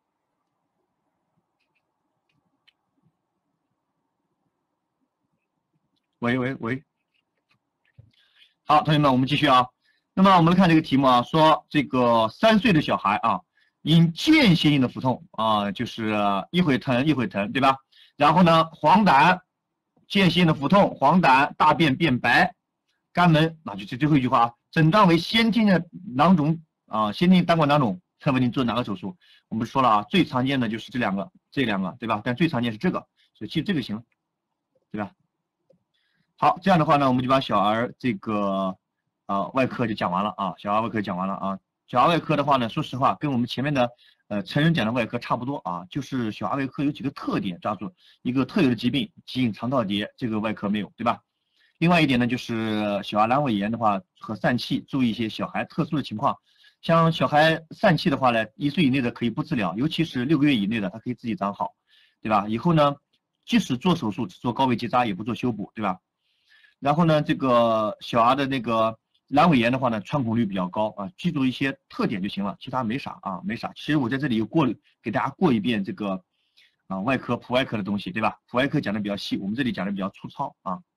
喂喂喂。好，同学们，我们继续啊。那么我们来看这个题目啊，说这个三岁的小孩啊，因间歇性的腹痛啊，就是一会疼一会疼，对吧？然后呢，黄疸，间歇性的腹痛，黄疸，大便变白，肝门，那就这最后一句话啊，诊断为先天的囊肿啊，先天胆管囊肿，看问你做哪个手术？我们说了啊，最常见的就是这两个，这两个，对吧？但最常见是这个，所以记这个行了，对吧？好，这样的话呢，我们就把小儿这个呃外科就讲完了啊，小儿外科讲完了啊。小儿外科的话呢，说实话跟我们前面的呃成人讲的外科差不多啊，就是小儿外科有几个特点，抓住一个特有的疾病急性肠道结，这个外科没有，对吧？另外一点呢，就是小儿阑尾炎的话和疝气，注意一些小孩特殊的情况，像小孩疝气的话呢，一岁以内的可以不治疗，尤其是六个月以内的，它可以自己长好，对吧？以后呢，即使做手术，只做高位结扎，也不做修补，对吧？然后呢，这个小儿的那个阑尾炎的话呢，穿孔率比较高啊，记住一些特点就行了，其他没啥啊，没啥。其实我在这里又过给大家过一遍这个啊外科普外科的东西，对吧？普外科讲的比较细，我们这里讲的比较粗糙啊。